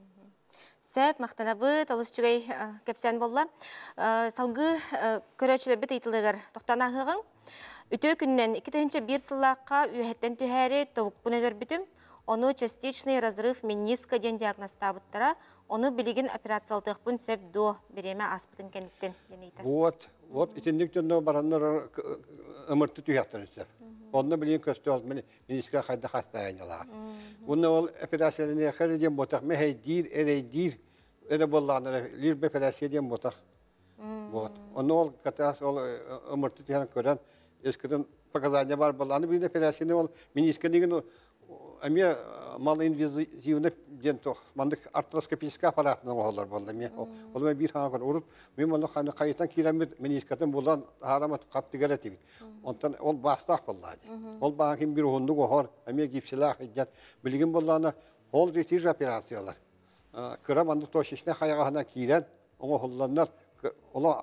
Сәп мақтанабы, талыс жүгей кәпсән болла. Салғы көрәчілер біт айтылығыр тоқтанағығың. Үтө күннен 2-1 сыллаққа үйәттен түхәрі тоғық бұнедер бүтім. Оны частичный разрыв мениска ден диагностабыттара. Оны білеген операциялдық бұн сөп до береме аспытын кәніктен денейті. Вот, итіндік жонда барандар ымырты түйяқтарын сөп. Onu bilin köstü olmalı, meniska hayda hastayıncalar. Bunu ol operasyonuna kadar botak, meheydir, ereydir, ere bollanır, lir bir operasyon botak. Вот. Onu ol katas ol ömürtü tiyan kören, eskiden pakazanya var bollanır, bir operasyon ol meniska digin amiye mal invazivne dento, mandık artroskopik aparatına olur bollanır. Olma bir hangi urut, mühim hani kayıttan kiramit meniskatın bollan haramat kattı gerekti. Ondan ol bastaq bolladı. Ol bakın bir hunduk ohor, amiye gipsilah edecek. Bilgin bollana hol retir operasyonlar. Kıram andık toşişne hayağına kiren, onu hollanlar ola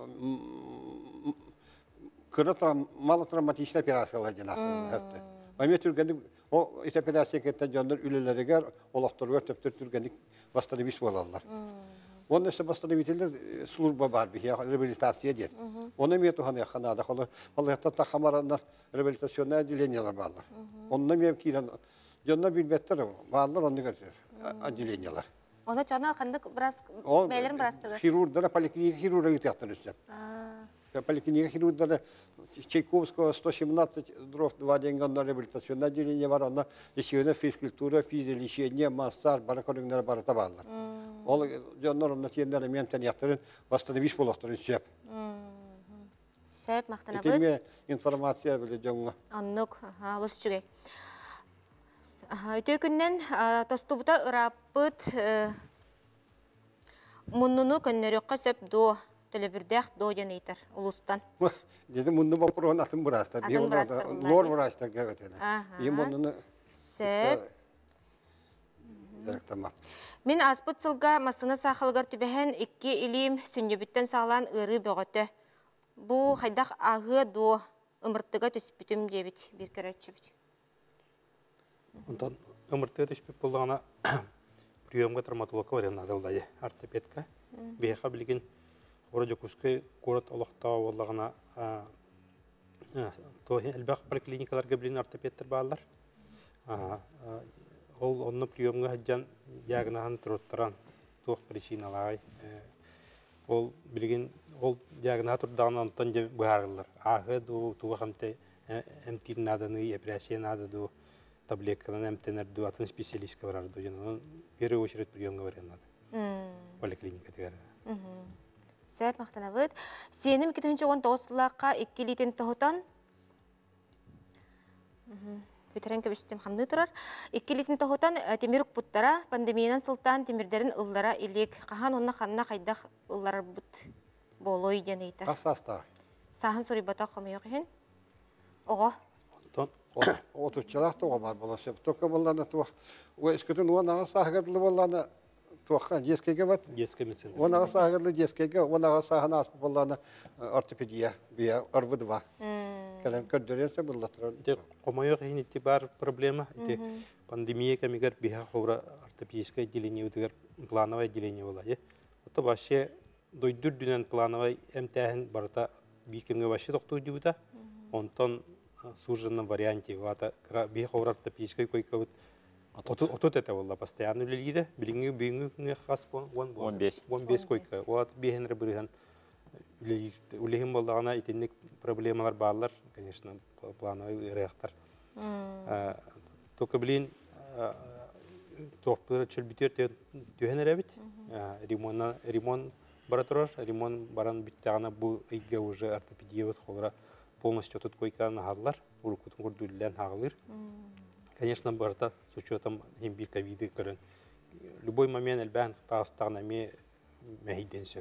kıra mal travmatişne operasyonlar cenahı hepti. Amiye Türkiye'de o operasyon ketten canlar ülelere gel, olaqtırıyor töptür Türkiye'de bastırı bis bolarlar. Onun işte bastırı bitildi slurba var bir rehabilitasyon diye. Onu mi tuhanı yakınada kalı. Vallahi hatta hamaranlar rehabilitasyona dileniyorlar bağlar. Onun mi kiran Жонна билбеттер, баалар онны көрсөз, отделениялар. Оны жана кандык biraz Ол бәйләрен biraz хирургдары, поликлиника хирургы тияқтыр үстеп. Поликлиника хирургдары Чайковского 117 дров 2 деньгонна реабилитационное отделение бар, онна лечебная физкультура, физлечение, массаж, бары көріңдері бары табалар. Ол жоннар онна тиендері мемтен яқтырын, восстановиш болақтырын сөп. Сөп мақтана бұд. Етеме информация білі жоңға. Аннук, алыс жүгей. Өте күннен тостубута ыраппыт мұннуну көннөрөкқа сөп до төлөбүрдәк до жанейтер улустан. Деді мұнны бапырған атын бұрастар. Атын бұрастар. Лор бұрастар кәгітені. Ем мұнны Сөп. Дәріктама. Мен аспыт сылға масыны сақылғар түбәхен 2 илим сүнжөбіттен сағылан ұры бөғіті. Бұ қайдақ ағы до ымырттыға түспітім дебіт, бір көрәтші біт. Онтан ымырттыға түспет болдағына приемға травматологқа вариант надалдайы, ортопедка. Бейха білген Орожокускай город олықтау болдағына әлбәқ поликлиникаларға білген ортопедтер бағалар. Ол онны приемға хаджан диагнозын тұрыттыран туық причиналай. Ол білген ол диагнозы тұрдағына онтан же бұғарылар. Ағы туға қамты әмтир наданы, операция надыду, таблеткадан әмтенерду, атын специалистка барарду. В первую очередь приемға баранады. Поликлиника дегері. Сөп мақтана бұд. Сенім 2019 лаққа 2 литен тұғытан Өтерен көбістім қамды тұрар. 2 литин тоғытан темірік бұттара, пандемиянан сылтан темірдерін ұллара илек. Қахан онына қанына қайдақ ұллара бұт болой ден ейтір. Қасастағы. Сағын сұры бата қомы ең ең? Оға? Отучалақ тоға бар боласы. Тоқа боланы тоқ. Өскетін онаға сағығыдылы боланы тоққа дескеге бат. Детская медицина. Онаға сағығыдылы дескеге, онаға сағына аспы боланы ортопедия, бия, РВ2. Кәлен көрдіренсе бұллатырын. Қомайық ең бар проблема. Пандемия кәмегер биха қобра ортопедическое отделение өтігер плановое отделение болады. Оты башы дойдүр дүнен плановой әмтәхін барыта бейкемге башы тоқту дейуді. Онтан сужынның варианте. Биха қобра ортопедическое койка өт. Отут это было постоянно үлелері. Біліңгі қас 15 койка. От бейхенрі бірген үлеген болдағына итенлік проблемалар бағалар, конечно, плановый реактор. Только білін тоқпыры чөлбітер түйен әрәбіт. Ремонт бара тұрар. Ремонт баран біттіғана бұл үйге уже ортопедия өт қолыра полностью тут койканы ғадылар. Ұрықытын көрділден ғағылыр. Конечно, барда с учетом имбир ковиды көрін. Любой момент әлбән тағыстағына мәйден сөп.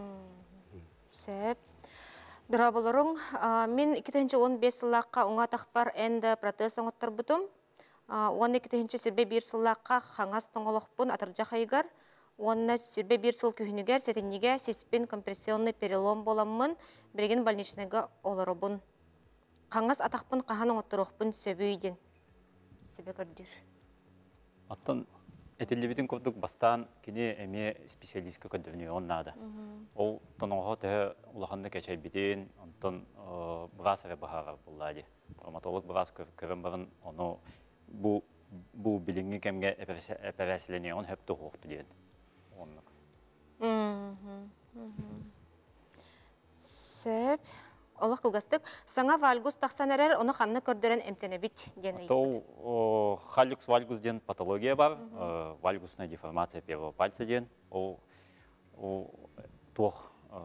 Сөп. Дұрабылырың, мен 2015 сылаққа оңа тақпар әнді протез оңыттар бұтым. 12 сүрбе бір сылаққа қаңас тоңылықпын атыржа қайығар. 10 сүрбе бір сыл күйінігер сәтінеге сеспен компрессионный перелом боламын, бірген больничныға оларыбын. Қаңас атақпын қахан оңыттырықпын сөбейден. Сөбе көрдір. Аттан этелебитин көрдік бастан кене әме специалистка көдіріне оннады. Ол тоноға тәе улағанды кәчай бітен, онтан бұғас әрі бұғаға бұллады. Травматолог бұғас көрін барын, оны бұл біліңгі кәмге әпәрәсілене, он хөпті қоқты дейін. Сөп. Олық қылғастық. Саңа вальгус тақсан әрер, оны қанны көрдірін әмтені біт дені еттік. Ол халюкс вальгус ден патология бар. Вальгусная деформация первого пальца ден. Ол тоқ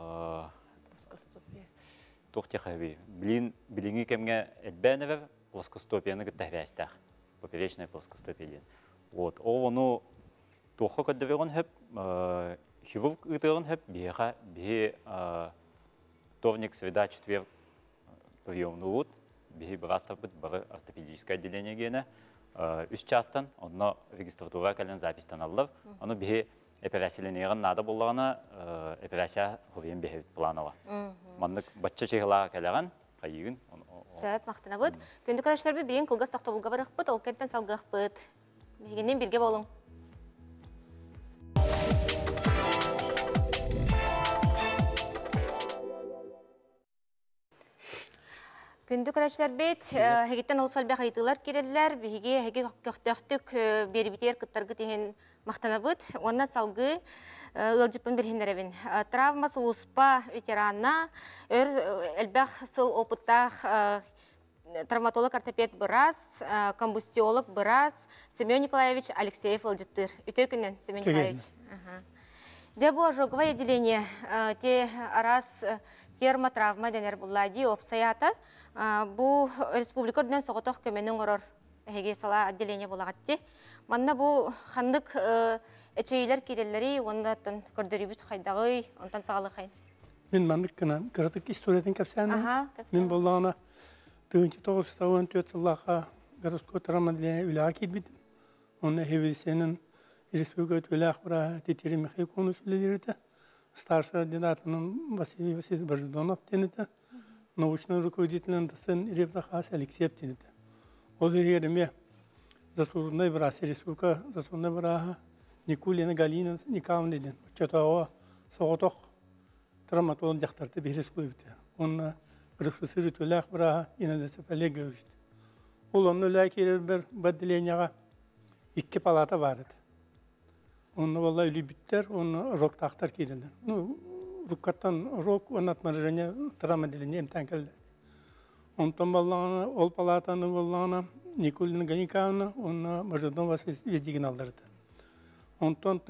техаби. Біліңгі кәмге әлбәнівер плоскостопияны күттәхбәстәқ. Поперечная плоскостопия ден. Ол оны тоқы көддіверін хөп, хирург үтірін хөп, бе вторник, среда, четверг приемный лут, беги брастав быть бары ортопедическое отделение гена. Үш частан, онно регистратура кален запись таналлар, оно беги операцияленерін надо болғана операция ховен беги планова. Мандык батча чехла калеран, қайығын. Сөп, мақтына бұд. Күнді қарашлар бейін қылғас тақтабылға барық бұд, ол кәнттен салғақ бұд. Бегеннен бірге болың. Күндү көрәчләр бит, хегиттен ол салбя хайтылар кирелләр, биһиге хеги көктөктүк берибитер кыттаргы тиһен мактанабыт. Онна салгы ылжыпын берһиннеребин. Травма сулуспа ветеранна элбах сыл опыттах травматолог ортопед бырас, комбустиолог бырас, Семен Николаевич Алексеев ылжыттыр. Үтө күннен Семен Николаевич. Жабу ожоговое отделение те арас термотравма денер буллади опсаята. Бу республика орден соғытоқ көменің орор әге сала отделение булагатти. Манна бу хандык эчейлер киреллери ондаттан көрдөрүбүт хайдагы онтан сагалы хайын. Мен мандык кына кырдык историятын капсаны. Мен боллагана 1994 жыллаха городской травма отделение үлага кирбидим. Оны хевилсенин республика үлаг бара тетери мехи конус үлелерді. Старший ординатының Василий Васильевич Божидонов денеді. Научный руководитель сын Иревдахас Алексеев денеді. Ол ереме заслуженный брас республика заслуженный браха Никулина Галина Николаевна ден. Чатауа соғытоқ травматолог жақтарды берес қойыпты. Оны рефлексирует үлаг браха инадасы пәле көрішті. Ол оны үлаг керер бір отделениеға 2 палата барыды. Оны валла үлі біттер, оны рок тақтар келелер. Руккаттан рок, оны атмарыжане травма деліне емтан келелер. Онтан баллағына, ол палатаны баллағына Никулина Ганикавна, оны Божидон Васильевич деген алдырды. Онтан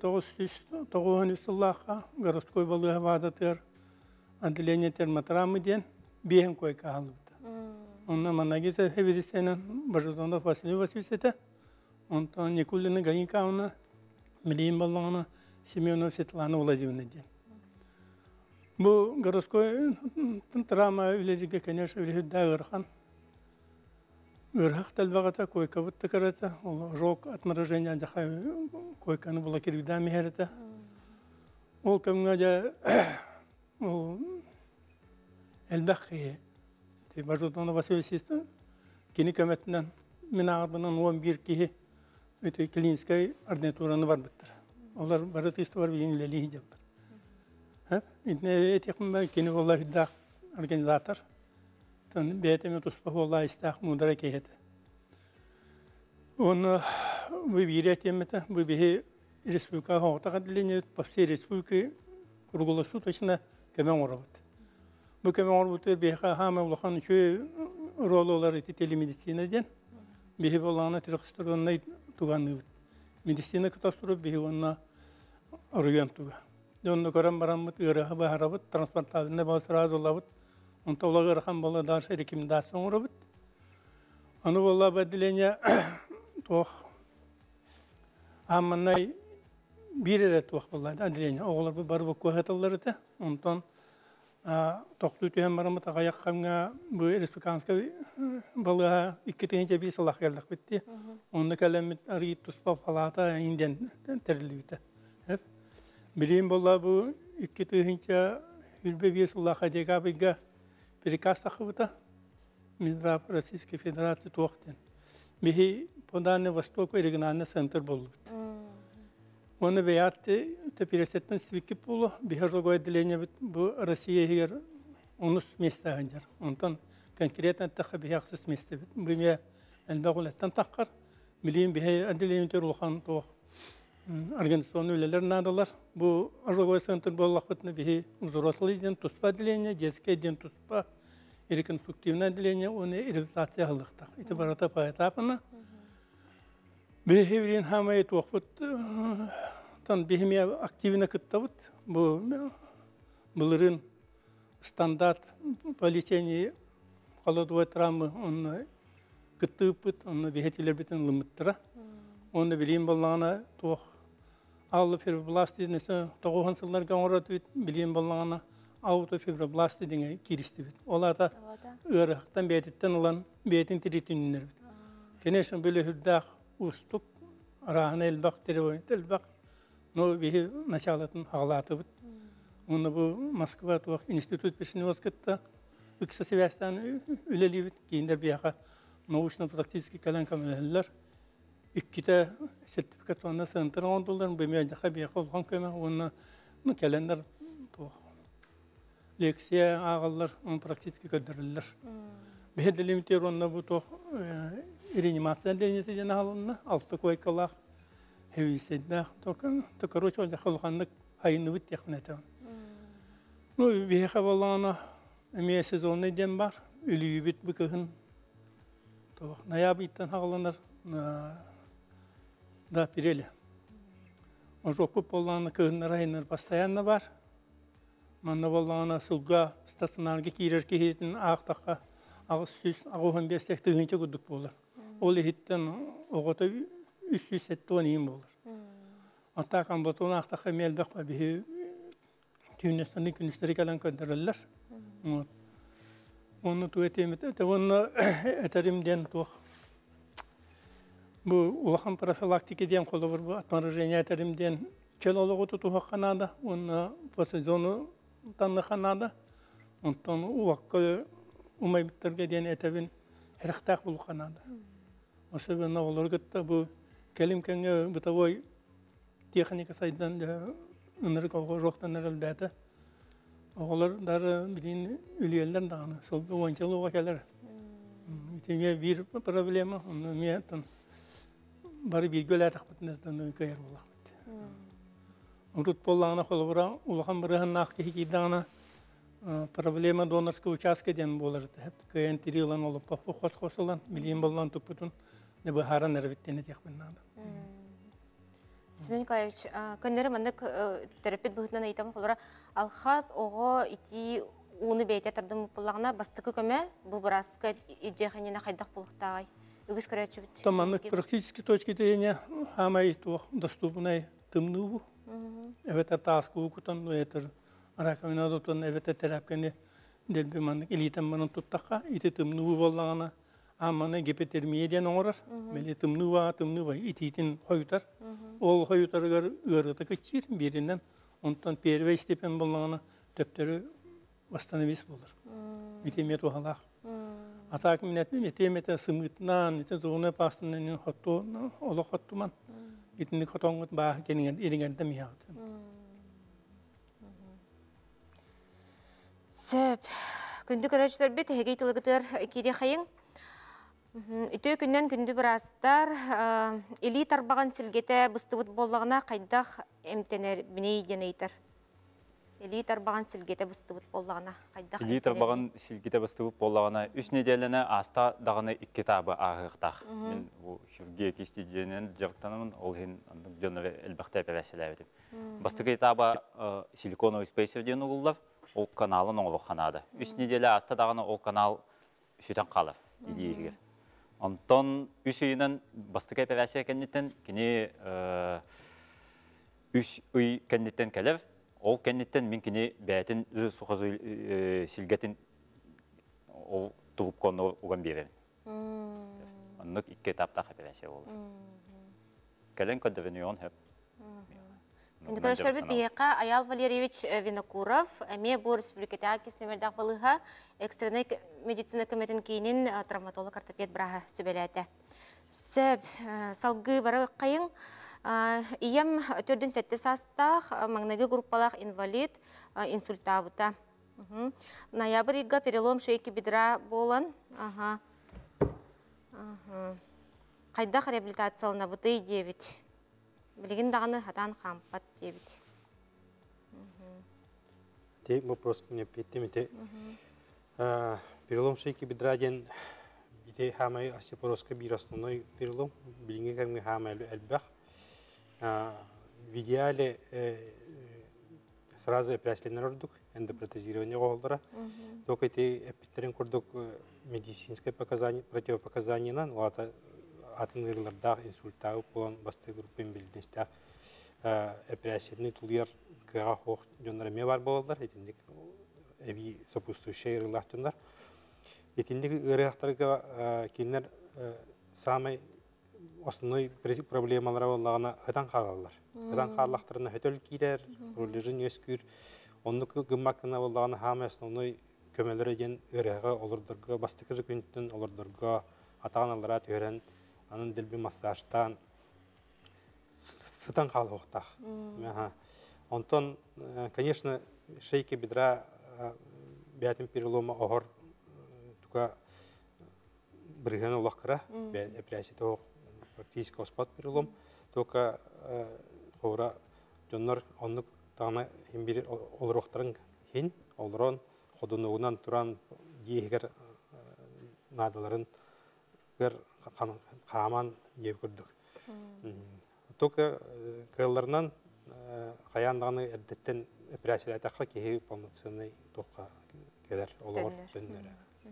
1990 жыллаққа городской балыға вадатыр отделение термотравмы ден бейін койка алыпты. Оны манагезі хеведесенен Божидон Васильевич онтан Никулина Ганикавна Милиин баллағына Семенов Светлана Владимировна ден. Бұл городской травма үлеліге, конечно, үлеліде ұрған. Үрхақ тәлбағата койка бұтты қарата, ол рок отморажение жақай койканы бұла керігді әмейірді. Ол көміңе де әлбәқ қие. Бажуданы Василисисті кені көмәтінен мен ағырбынан 11 кие өте клиническай ординатураны бар бұттыр. Олар барытысты бар бейін үлелі жаптыр. Этихім бәй кені олар хүддақ организатор. Бәйтеме тұспақ олар істақ мұндара кейеті. Оны бұл бейретеметі, бұл бейі республика хоғытақ әділіне по всей республике кұрғылысу точно көмен орабыд. Бұл көмен орабыды бейха хама ұлақан үші ролы олар еті телемедицина ден. Бейі болағына түріқстырғаннай туғаны бұд. Медицина катастроф бейі онына район туға. Онны көрін барамыд, үйріға бағарабыд, транспорталында бау сразу олабыд. Онта олағы ұрқан бола даршы рекомендация оңырабыд. Оны бола бәділіне тоқ амманай бір әрі тоқ болады әділіне. Оғылар бұл бары бұл көғеталары да. Онтан тоқты өтуен барамыд, ағаяқ қамға бұл республиканска балыға 2-1 сылақ келдік бітті. Онды кәлемет арғит тұспа палата инден тәрілі біті. Білейін бола бұл 2-1 сылаққа деға бігі приказ тақы бұта. Минздрав Российской Федерации тоқтен. Бихи по Дальний Востоку региональный центр был. Оны беятты пересеттен свикип болу. Бихи жогой отделение бұл Россия егер 10 места ғандар. Онтан конкретно тақы бихи ақсыз места. Бұме әлбәқ олеттен таққар. Білейін бихи отделение тұрылған тоқ. Организационные үлелер надалар. Бұл жогой центр болуақ бұтыны бихи взрослый ден тұспа отделение, детский ден тұспа и реконструктивное отделение, оны реабилитация ғылықтақ. Это барата по этапына. Бихи бірін хамай тоқ бұт, бихи активно күтті бұт. Бұлырын стандарт по лечению холодовой травмы, оны күтті бұт, оны бихетелер бітін лымыттыра. Оны білейін болағына тоқ аллы фибробласты несі тоғуған сылларға оңырат бит, білейін болағына аутофибробласты дене киристі бит. Оларда ұрықтан бәйтіттен ұлан бәйтін тіретін бит. Кенешін бөлі хүддақ ұстық, арағына әлбақ теревойын әлбақ, но бейі началатын ағалаты бит. Оны бұл Москва тоқ институт пешіне өскітті, үксі севестан үлелі бит, кейіндер бейіға научно-практический кәлін көмелелер. Ikkita sertifikasyonda sınır oldular. Bemeyacak bir kolkan köme onu kalender to. Leksiya ağalar on praktik götürürler. Беделимтер онна бу то реанимация ленете жана алынна, алты койкалах хевиседна, то короче, ол халганлык хайны бит якнета. Ну, беха балана эме сезонный дем бар, үлүй бит быкын. То ноябрьтан хагаланар да пиреле. Ожоку полланы кыгыннар айнар постоянно бар. Манна балана сулга стационарга кирер кехетин ақтаққа ағыз сүз ағуын берсек тыгынча күдік болар. Ол ехеттен оғыта 370 ем болар. Аттақан бұтуын ақтаққа мелбек ба бейі түйінестаны күністері кәлін көндірілер. Оны туетемет, оны әтәрімден туқ. Бұл улахан профилактики ден қолы бар бұл атмарыжение әтәрімден кел олығы тұтуға қанады, оны посезону танны қанады. Онтан уаққы умай біттерге ден әтәбін әріқтақ бұл қанады. Осы бәна олар күтті бұл кәлім кәңе бұтавой техника сайдан ұнырық оғы жоқтан әрілбәті. Оғылар дары білін үлелден дағаны, сол бұл 10 жыл оға кәлір. Ме бір проблема, оны мен бары бір гөл әтіқ бұтыныздан өйкәйір болақ бұтты. Ұрыт болағына қолы бұра, ұлған біріғын нақы кейдағына проблема донорского участкаден болар. Көйен тирилан олып папу қос-қосылан, милиен болған тұк бұтын, не бұл харан әрветтені тек бұннады. Семен Николаевич, көндері мандық терапевт бұғытынан айтамын қолыра, алхаз оғы ити уны бәйте тұрдым болағына бастықы көме бұл бұрасқы идеғанена қайдақ болықтағай. Үгіз көрәтші бүт? Таманлық практически точки зрения хамай туақ доступнай тымны бұл. Эветер таску кутан, эветер раковина дотан, эветер терапкені делбе мандық элитен манын туттаққа, ити тымны болағына аманы гипотермияден оңырар. Меле тымны ба, ититін қойытар. Ол қойытарығар ұрғыты күтчер, берінден, онтан первый степен болағына төптері восстановис болыр. Витемет оғалақ. Атақ минетті метеметі сымғытынан, зоны пастының хотто, олы хоттуман. Итінді хотоңғыт бағы кенігенді мияғыты. Сөп, күнді көрәшілер бет, әгей тылығытыр кейде қайың. Үті күннен күнді бір астар, елі тарбаған сілгеті бұстығыт болағына қайдақ әмтенер бінейден ейтір. Елі тарбаған сілгеті бұстығыт болағына қайдақ әмтенер. Елі тарбаған сілгеті бұстығыт болағына 3 неделіні аста дағыны 2 табы ағықтақ. Мен хирургия кестеденен жарықтанымын, ол хен жонары әлбәқті әпәрәсілі өтіп. Бастығы табы силиконовый спейсерден ұғылдар, ол каналын оңылық қанады. 3 неделі аста дағыны ол канал үсетен қалыр. Онтон үш үйінен бастығы әпәрәсі кәнеттен, кені 3 үй кәнеттен кәлір. Ол кәнеттен мен кені бәйтін жүз сұқызы сілгетін ол тұғып қоны ұған берем. Онық 2 этаптақ әпәрәсі олыр. Кәлін көндіріні оң әп. Күндікөрішер біт бейеқа Аял Валерьевич Винокуров, әме бұл республиката кеснемердақ балыға экстренный медицина көметін кейінен травматолог ортопед бұраға сөбеләді. Сөп, салғы бары қайың, ием түрдің сәтті састақ, маңнағы группалақ инвалид, инсультабыта. Ноябрь иға перелом шейкі бедра болан. Қайдақ реабилитациялына бұты 9. Білген дағыны хатан қампат дебіт. Те вопрос ко мне петтемете. Перелом шейки бедра ден бите хамай остеопорозка бир основной перелом. Билинге кәмге хамай әлбәқ. В идеале сразу операциялар ордук, эндопротезирование голдара. Только эти эпитерин курдук медицинское показание, противопоказание на, лата атыңгырларда инсульттагы болан басты группен билдинстә операцияльный тулер кыга хох жоннар бар болдылар, этиндик эби сопутствующие ырлар жоннар. Этиндик ырыактарга кинер самый основной проблемалар боллагана хатан халалар. Хатан халлактарына хөтөл кирер, ролежин өскүр, оннук гыммакына боллагана хамы основной көмөлөр ден ырыга олордорга басты күнтен олордорга атаганалара төрен анын дилби массажтан сытан калы оқтақ. Онтон, конечно, шейки бедра бәтін перелома оғыр тука бірген олаққыра, әпірәсі тоқ практически оспат бір ұлым. Тоқа қора жонлар онлық тағына бір олырықтырын хин, олырын қодынуынан тұран дейгер надаларын бір қаман ев көрдік. Тоқа қыларынан қаяндағыны әрдеттен әпірәсілі айтаққа кейі полноценный тоққа келер олығыр жөнлері.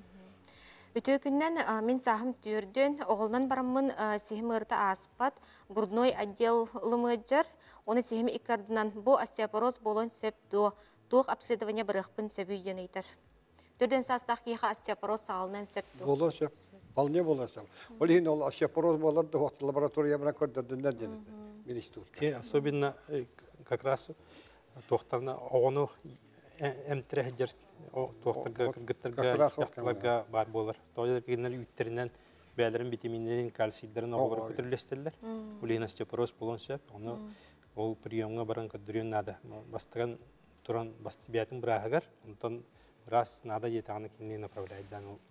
Өтө күннен мен сағым түрден оғылынан барамын сехим ұрта аспат грудной отдел лымыджар. Оны сехим икардынан бұл остеопороз болон сөп туық обследование біріқпін сөбүйден ейтір. Түрден састақ кейға остеопороз сағылынан сөп туық. Болон сөп, балне болон сөп. Ол ең ол остеопороз боларды уақытты лаборатория бірін көрдірдіңдер денеді. Особенно как раз тоқтарына оғыну әмтірәхдер тоқтарға кіргіттірге шақтыларға бар болар. Тоғыда бігінлер үйттерінен бәлерін витаминдерін, кальцийдерін оғыр көтірілестілер. Олейін остеопороз болон сөп, оны ол приемға баран көтірген нада. Бастыған тұран басты бәтін бірағығар, онтан раз нада етағаны кенне направляйдан ол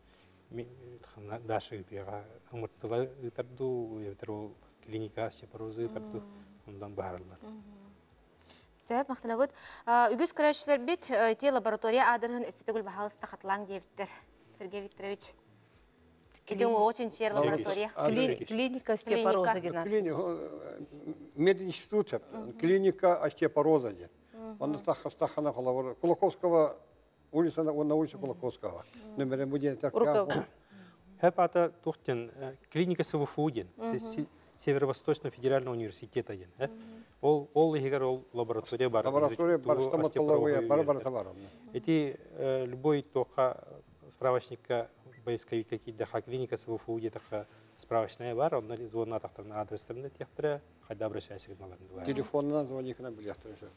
дашы ғытыға ұмырттыла ғытарды, ол клиника остеопорозы ғытарды, ондан бағарылар. Сәп, мақтана бұд. Үгіз күрәшілер бет, те лаборатория адырғын өстетігіл бағалысты қатылаң дейбіттір. Сергей Викторович. Кетен очень чер лаборатория. Клиника остеопороза гена. Мединститут, клиника остеопороза. Он стахана Кулаковского улица, он на улице Кулаковского. Номер будет так. Хэп ата тухтен клиника СВФУ-ден, Северо-Восточного федерального университета. Ол егер ол лаборатория бар. Лаборатория бар, стоматология бар. Эти любой тоқа справочника поисковика киддаха клиника СВФУ дедаха справочная бар, он звон атақтарына адрестерінде тектірі, қайда обращайся сигналарында бар. Телефонынан звоникына білияқтыры жоқ.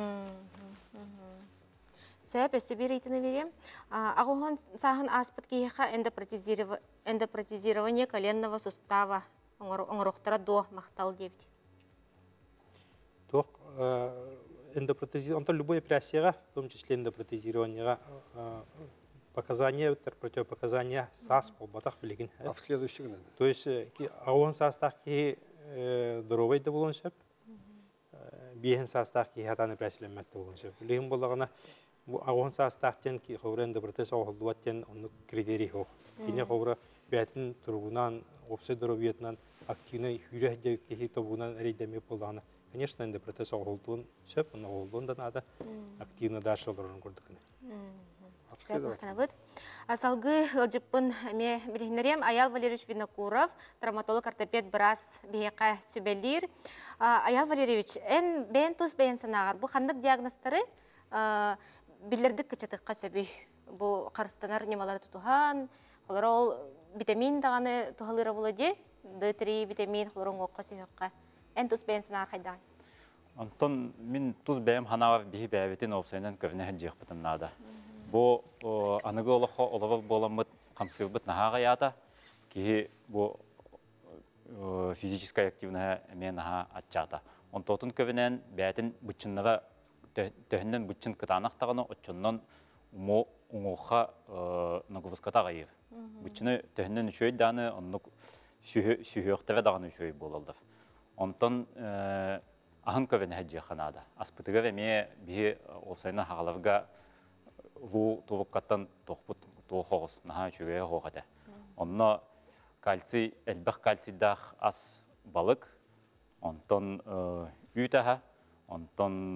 Сәп, өсі бір ейтіні берем. Ағуған сағын аспыт кейіға эндопротезирование коленного сустава оңырықтыра до мақтал депті. Тоқ эндопротезирование, он то любой операцияға, в том числе эндопротезирование показания, противопоказания САС полбатах білеген. А в следующий год? То есть, ағуған састақ ке дұровай да болуын сөп, бейін састақ ке хатаны операцияланмәтті болуын сөп. Білеген болағына, ағуған састақтен ке қауыры эндопротез оғылдуаттен оның критерий хоқ. Кене қауыры бәтін тұрғынан, опсы дұровиетінен активный үйрәхде кехи тобуынан әрейдемеп болағына. Конечно, эндопротез оғылдуын сөп, оны оғылдуын да нада активно даш оларын көрдікіне. Сәп, мақтана бұд. Асалғы ұлжыппын ме білігінерем Аял Валерьевич Винокуров, травматолог-ортопед біраз бейеқа сөбелер. Аял Валерьевич, бәйін тұс бәйін санағар. Бұл қандық диагностары білердік кічетіққа сөбей. Бұл қарыстанар немалары тұтуған, қолар ол витамин дағаны тұғалыра болады, D3 витамин қоларын оққа сөйіққа. Ән тұс бәйін санағар қайдаған? Антон, мен тұс бәйім ханағар бейі бәйбетін олсайынан көрінен жиық бұтын нада. Бу анығы олыққа олығы боламыд қамсылбыт нағаға ята, кейі бу физическая активная әмен наға атчата. Он тотын көвінен бәйтін бұтчынныға төхіннен бұтчын кытанақтағыны отчыннан ұңуға нағывызқата ғайыр. Бұтчыны төхіннен үшөй даны онық сүйіқтірі дағаны үшөй болалдыр. Онтон ағын көвіне әджі қанады. Аспытыға әме бейі олсайына хағаларға Ву тулуккаттан тоқпут тоқоғыз наға чөгеге хоғады. Онна кальций, әлбәқ кальцийдақ ас балық, онтон үйтәға, онтон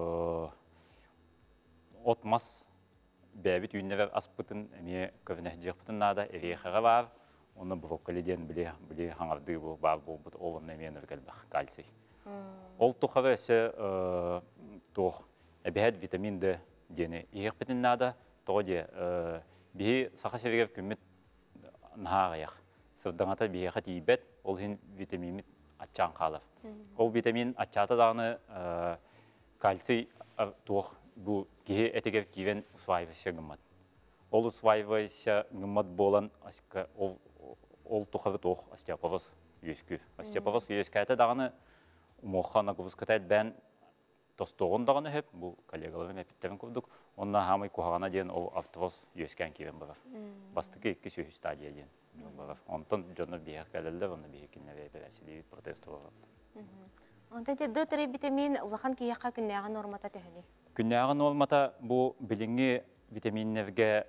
отмас бәбіт үйінневер ас бұтын, әме көвіне жек бұтын нада, әрейхіға бар, оны брокколиден біле хаңарды бар бұл бұт олын әменір кәлбәқ кальций. Ол тұқығы әсі тұқ әбәйәд витамин D дені иғық бітін нада, тоғыде бейі сақа севегер күммет нағаяқ. Сырдыңата бейіға дейбет, ол хин витаминмет атчан қалыр. Ол витамин атчаты дағыны кальций тұқ бұл кейі әтегер кейвен ұсвайвайся ғыммат. Ол ұсвайвайся ғыммат болан ол тұқығы тұқ остеопороз үйескүр. Остеопороз үйескәті дағыны ұмоққана ғывызқытайд бән Тостоғын дағаны хеп, бұл коллегаларым әпеттерін көрдік. Онна хамай кухағана дейін ол автовоз үйескен кейбен барар. Бастықы екі сөйі стадия дейін. болар. Онтон жонно бие келелер, оны бие кинлер бәсәли протест болар. Онтан те дытыры витамин улахан кияққа күннәгә нормата төһөни. Күннәгә нормата бу билинги витаминнерге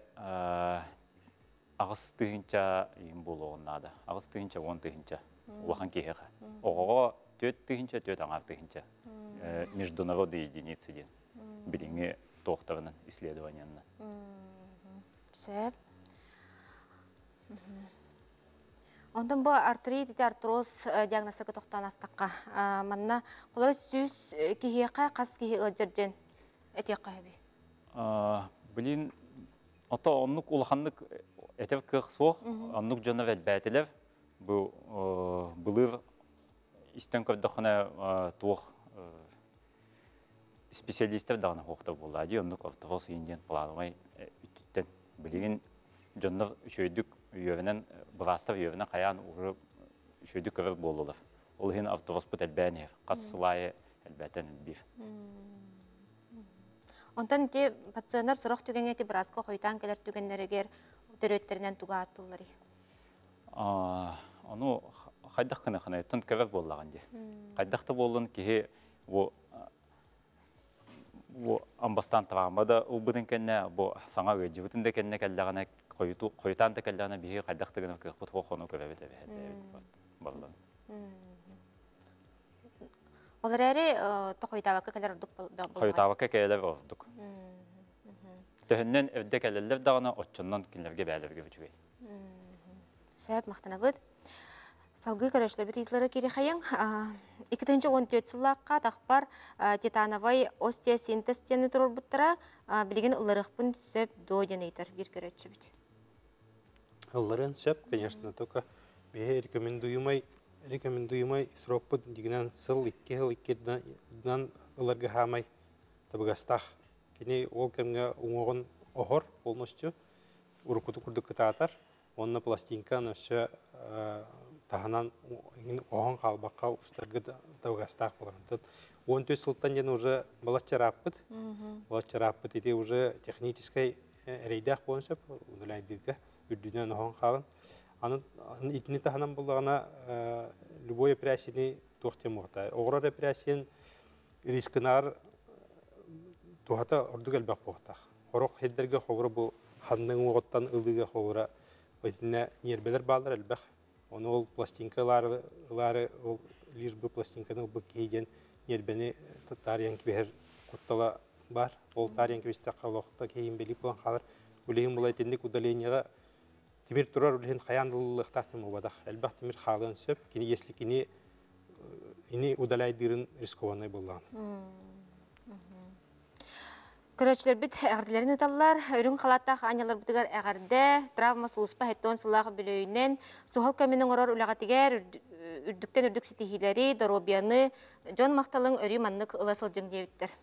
агыс тыгынча им болугунада. Агыс тыгынча 10 тыгынча улахан кияққа. Ого 4 тыгынча 4 аңар тыгынча. Международные единицы ден. Билинги тохтарының исследованияны. Сөп. Ондан бұл артрит, артроз диагностика тоқтан астаққа. Манна, қолары сүз кейеқа, қас кейеға жүрден әтеққа әбі? Білін, ота оннық улаханлық әтер кық соқ, оннық жона вәлбәтілер. Бұлыр істен көрдіқіне туық специалистер дағына қоқты болады. Оннық артроз үйінден планымай үттіттен. Білген жонлар үшөйдік үйевінен, бұрастар үйевінен қаян ұры үшөйдік көрір болылыр. Ол хин артроз бұт әлбәнер, қас сылайы әлбәтен әлбір. Онтан те пациенттар сұрақ түгенге те бірасқа қойтан келер түгенлерігер түрөттерінен туға аттылары? Оны қайдақ қана өттін көрір болылаған де. Қайдақты болын кейі амбастан травмада ұлбыдың кәнне, саңа өйдігітінде кәнне кәлдіғана, қойтан да кәлдіғана бейі қайдақтығына кірқпұт қоқыны көрі барды. Олар әрі тоқойтаваққа кәлер ұрдық болған? Қойтаваққа кәлер ұрдық. Түхіннен өрді кәлелер дағына отчыннан кінлерге бәлерге бүтігей. Сөп, мақтана бұд. Салғы көрәшілер біт етлері кері қайын. 2014 жылаққа тақпар титановай остеосинтез-тені тұрыр бұттыра білген ұларықпын сөп дойден ейтір бір көрәтші бүт. Ұларын сөп, конечно, только бе рекомендуемай срок бұд дегенен сыл 2 жыл 2-дан ұларға хамай табығастақ. Кені ол кәмге ұңығын оғыр полностью ұрықұты күрдік кітатар. Онына пластинканы өсі тағынан оған қалбаққа ұстарға табығастақ болғанын. 14 сылттан дені уже балатчараппыд. Балатчараппыд еде уже техническай рейдақ болын сөп, ұдылайдырға үрдінен оған қалын. Анын итini тағынан болғана любой операцияны тоқтем оғыта. Оғырар операциян рискінар туғата ордық әлбәқ болғытақ. Ороқ хелдерге қоғыры бұл ханның оғыттан ұлыға қоғыра өтіне нербелер бағылар әлбәқ. Оны ол пластинкалары, ол лишь бы пластинканы бұл кейден нербені тариян кебер құттала бар. Ол тариян кебесті қалуақта кейін беліп болған қалар. Өлеген бұл әйтендік удаленияға темір тұрар өлеген қаяндылықтақ тем обадақ. Әлбәқ темір қалын сөп, кені еслі кені удалайдырын рискованный болған. Көрәтшілер біт әғарділерін ұталылар, өрін қалаттақ анялар бұтығар әғарды, травма сұлыспа әттуан сұлағы білөйінен, сұхал көмінің ұрар үлағатығар үрдіктен үрдік сетихилері, доробияны, жон мақталың өрі маннық ұласыл жың дейбіттір.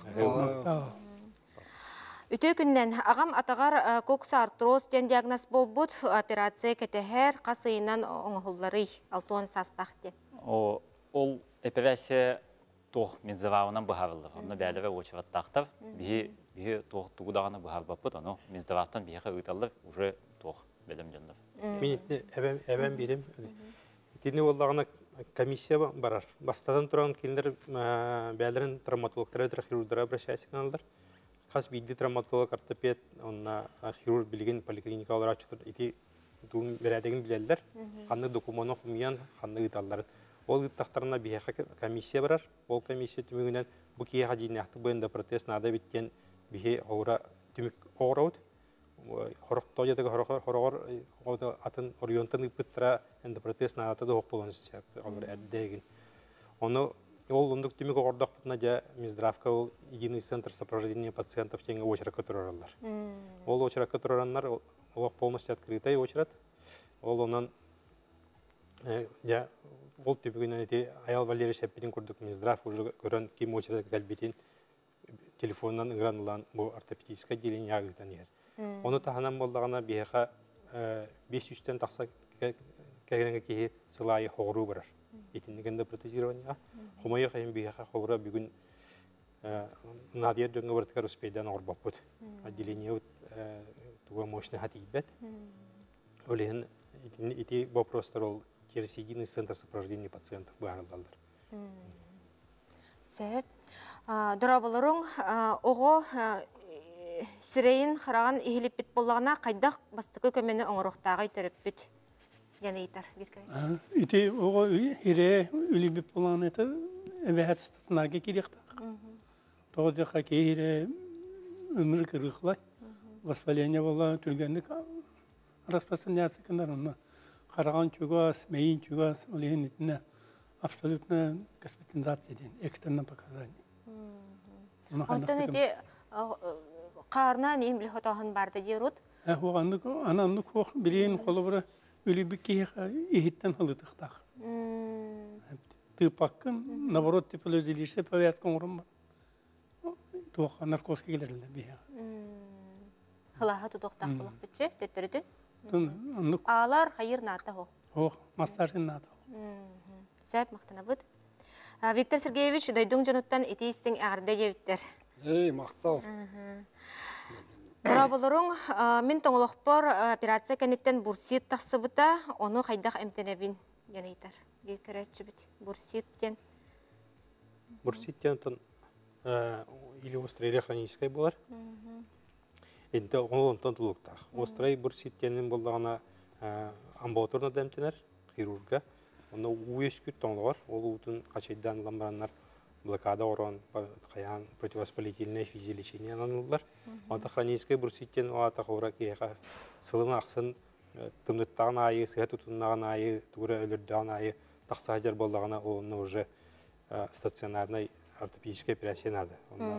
Үті күннен ағам атағар көксі артроз ден диагноз бол бұд, операция кәтәхер қасыйынан оңғылары алтуан састақ ден. Ол операция тоқ мензавауынан бұхарылыр. Оны бәлірі очыраттақтар. Бейі тоқ тұғыдағаны бұхарбапыд, оны мензавақтан бейіқі ұйталыр, уже тоқ бәлім жындар. Мен әбән берем. Етені олағына комиссия барар. Бастадан тұрған келіндер бәлірін травматологтары, хирургдары обращайсы каналдар. Қас бейді травматолог, ортопед, онына хирург білген поликлиникалар ачылыр. Еті туын бәрәдеген білелдер. Қанны докуманы құмиян, қанны ұйталарын. Ол ұттақтарына бейхі комиссия барар. Ол комиссия түмігінен бұл кейіға дейін әқті бойында протез нада біттен бейхі оғыра түмік оғыра өт. Хорықтау едігі хорығыр атын орионтан ұпыттыра әнді протез надаты да оқ болуынсы сәп олар әрдегін. Ол ондық түмік оғырдақ бұтына жа Минздравка ол единый центр сопровождения пациентов теңі очыраққа тұраралар. Ол очыраққа тұраранлар олақ полностью открытай очырат. Ол онан ол түбігінен әте Аял Валерий Шәппетін көрдік Минздрав уже көрін кем очырады кәлбетін телефонынан ұғранылан бұл ортопедическое отделение ағылтан ер. Оны тағынан болдағына бейіға 500-тен тақса кәгенге кейі сылайы хоғыру барар. Етіндігінде протезированияға. Құмайы қайын бейіға хоғыра бүгін надер дөңгі бұртықар ұспейден оғыр баппыд. Отделение туға мощны хат ебет. Олеген эти вопростар ол терсигийный центр сопровождения пациентов баарылдалар. Сәп. Дұрабылырың, оғы сірейін қыраған ихиліп бит болағына қайдақ бастықы көмені оңырықтағы түріп бүт. Яны етар, беркерек. Ити оғы хире үлі бит болағына еті әбәхәт статынарға керектақ. Тоғы деқа кейіре өмір кіргіқлай. Воспаление бола түргендік распространяться кіндар. Қараған чугас, мәйін чугас, олеген етіне абсолютно госпитализация дейін, экстерно показание. Онтан ете қарна нейін білі хотағын барды дейрут? Оғандық, анамдық оқ білейін қолы бұры өлі бір кейіға ехеттен ғылытықтақ. Тыпаққын, наоборот, тепілі өделерсе пәвәткен ұрым бар. Туаққа наркозға келерілді бейіға. Хылаға тұтықтақ бұлық бүтсе, төттірдің? Анық Алар хайыр ната хо. оқ, массажын наты оқ. Сәп мақтана бұд. Виктор Сергеевич, дойдың жоныттан етейістің әғірді жевіттер. Мақтау. Дұрабылырың, мен тоңылықпор операция кәнеттен бурсит тақсы бұта, оны қайдақ әмтенебін ені етер. Геркерәтші біт. Бурситтен. Бурситтен или острая или хроническая болар. Енді онтан тұлықтақ. Острай бурситтенің болдағына амбулаторна дәмтенер, хирурга. Оны уескүт тоңлығар. Ол ұтын қачайдан ламбаранлар блокада орон, қаян противовоспалительное физиолечение ананылар. Онта хроническая бурситтен олата қора кейға сылын ақсын тымдыттаған айы, сығат ұтыннаған айы, туғыра өлірдіған айы, тақсағажар болдағына оны уже стационарной ортопедической операция надо.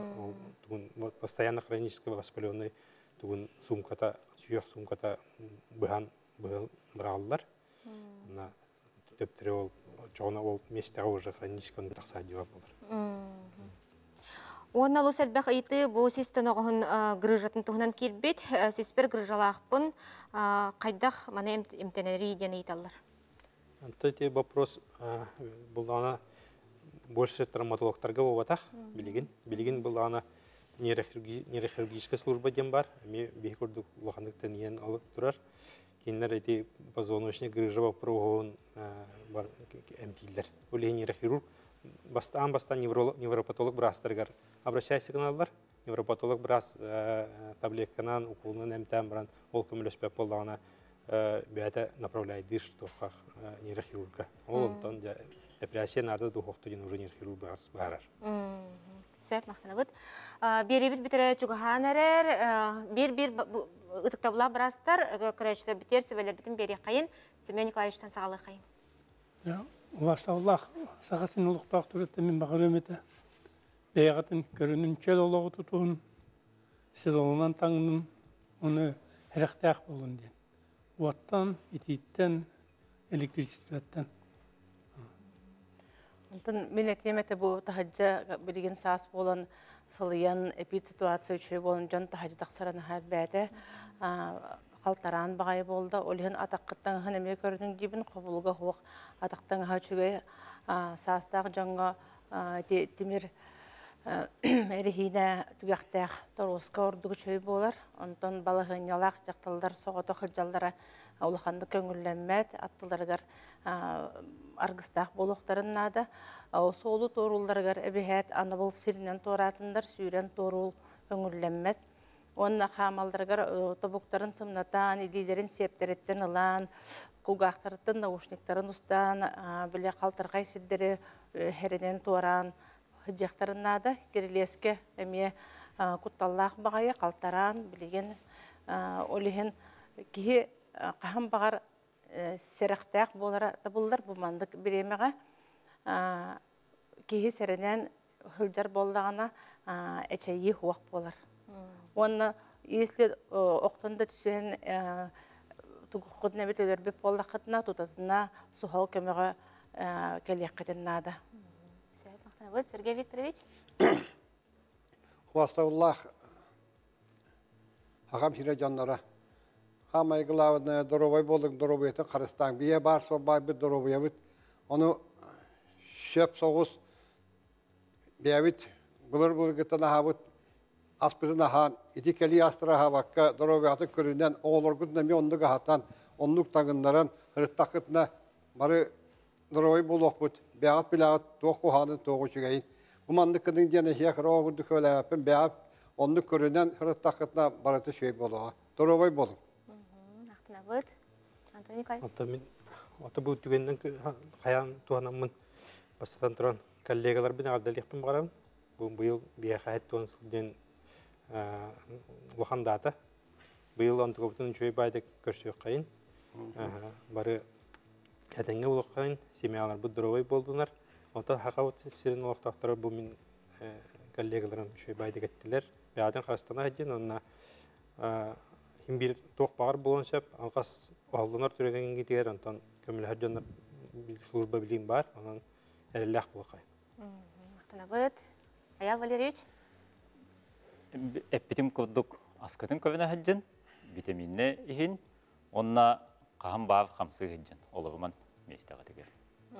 Постоянно хроническое воспаленное тугун сумката, сүйек сумката бұрағылар. Төптірі ол, жоғына ол местіға уже хронический тақсағажар болар. Онна лу сәлбәқ айты бұл сестен оғын грыжатын тұғынан келбет, сеспер грыжалақпын қайдақ маны емтенері еден айталар. Анты вопрос бұл ана больше травматологтарға болатақ, білеген бұл ана нейрохирургическая служба дем бар, мен бейік көрдік ұлақандықтан ең алып тұрар. Кейінлер әйте позвоночный грыжа вопроғын бар әмтейлер. Олей нейрохирург бастан невропатолог брастыргар обращайся каналлар. Невропатолог брас таблетканан уколынан әмтән баран ол көмілөспәп болдағына бәті направляет дыш тоққа нейрохирурга. Ол онтан операция надо духоқты ден уже нейрохирург барар. Сәп мақтана бұд. Беребіт бітірі чуғаған әрер, бір ұтықтабыла бірастар, күрәшті бітер сөбәлер бітін бері қайын, Семен Николаевичтан сағалы қайын. Улаштаулах сағасын ұлықтақ түретті мен бағыр өметі. Бәйғатын көрінің кел олығы тұтуын, сіз олынан таңның, оны әріқтәқ болын ден. Уаттан, етейттен, электричестветтен. Мен әтеметі бұл тахаджа білген саас болан сылыян эпид ситуация үші болан жан тахаджа тақсараны хәл бәді қалтаран бағай болды. Олығын атаққыттан ғанеме көрінің дейбін қобылға хоқ атақтан ғачуға саастағы жаңға темір әріхіне түгіқтәқ торғысқа ордығы чөй болар. Онтан балығынялақ жақталдар соғыты қылжалдары олықанды көңілленмәд, аттыларғар арғыстақ болуқтарын нады. Соғылы торуларғар әбіхәт анабыл сирінен торатындар, сүйрен торул көңілленмәд. Онына қамалдарғар тобуқтарын сымнатан, идейлерін септереттен ылан, құлғақтарыттын наушниктарын ұстан, біле қалтырғай сиддері хәрінен торан, хыджақтарын нады. Керелеске әме құтталлақ бағайы қалтаран, білеген олығын кейі қағым бағар сәріқтәқ болара табылдар бұмандық біремеға кейі сәрінен хүлдер болдағына әчәйі хуақ болар. Оны ескілі оқтында түсен тұғыққыдына бет өлербек болдақытына тұтатына сұхал көмеға кәлеққетін нады. Сергей Викторович? Хуастауллах ағам хире жаннара. Хамай главная доровой болдық доровойты қарыстан. Бие бар собай бір доровой әвіт. Оны шеп соғыз бәвіт бұлыр-бұлыр гітін ағабыт аспытын ахан, ити кели астыраға баққа дұровиятын көрінен оғылыргүн нәме ондық ағатан, ондық таңынларын ғырттақытына бары дұровай болуқ бұд, бәғат білағат тоқ қоғанын тоғы жүгейін. Бұмандық кінің дені хек роғырды көләпін бәғат ондық көрінен ғырттақытына барыты шөй болуға. Дұровай болу. Ақтына бұд. Антон Николаевич. Ата бұл түгеннен қаян туғанамын бастатан тұран коллегалар бен ардалиқпен бағарам. Бұл бияқа әт туған сылден ұлғандаты. Бұл антығы бұтын жөй байды көрсөй қайын. Бары әтенге ұлық қайын, семьялар бұл дұровай болдыңар. Онтан хақауыт сирен ұлықтақтары бұл мен коллегаларым жөй байды кеттілер. Бәден қастана әден, онына бір тоқ бағар болуыншап, алғас оғылдынар түреген кетігер, онтан көмілі әрденлер служба білейін бар, онан әреліғ бұл қайын. Ақтына бұд. Аял Валерьевич? Эппитим курдук аскатын көбіне әден, витаминне ихин, онна қағым бар қамсы әден, олығыман мейістіға тегер.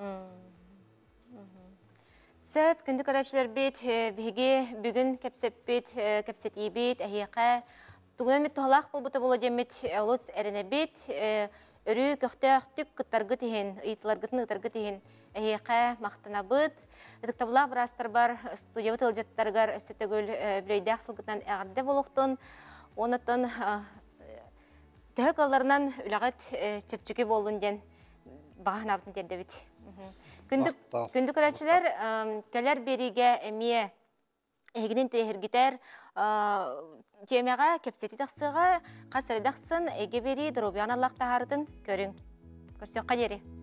Сөп, күнді көрәшілер бет, бігі бүгін кәпсет бет, кәпсет ебет, әйеқа, Тугунан мит тухалах болбута бола жемет олус әрене бет, өрі көқтәқ түк күттарғы тейін, ұйтыларғытын ұтарғы тейін әйеқа мақтана бұд. Үтіктабылақ бірастар бар, студиявы тылжаттарғар өсетігіл білейдәқ сылғытынан әғарды болуқтын. Онытын түхік аларынан үлағыт чөпчікі болуын ден бағын абдын дерді бет. Күнді көрәтшілер кәлер беріге әмие Эгинин tehirgiter темяға кепсети тақсыға қасыры дақсын әге бері дұрубиян Аллах тағардың көрің. Көрсек қадері.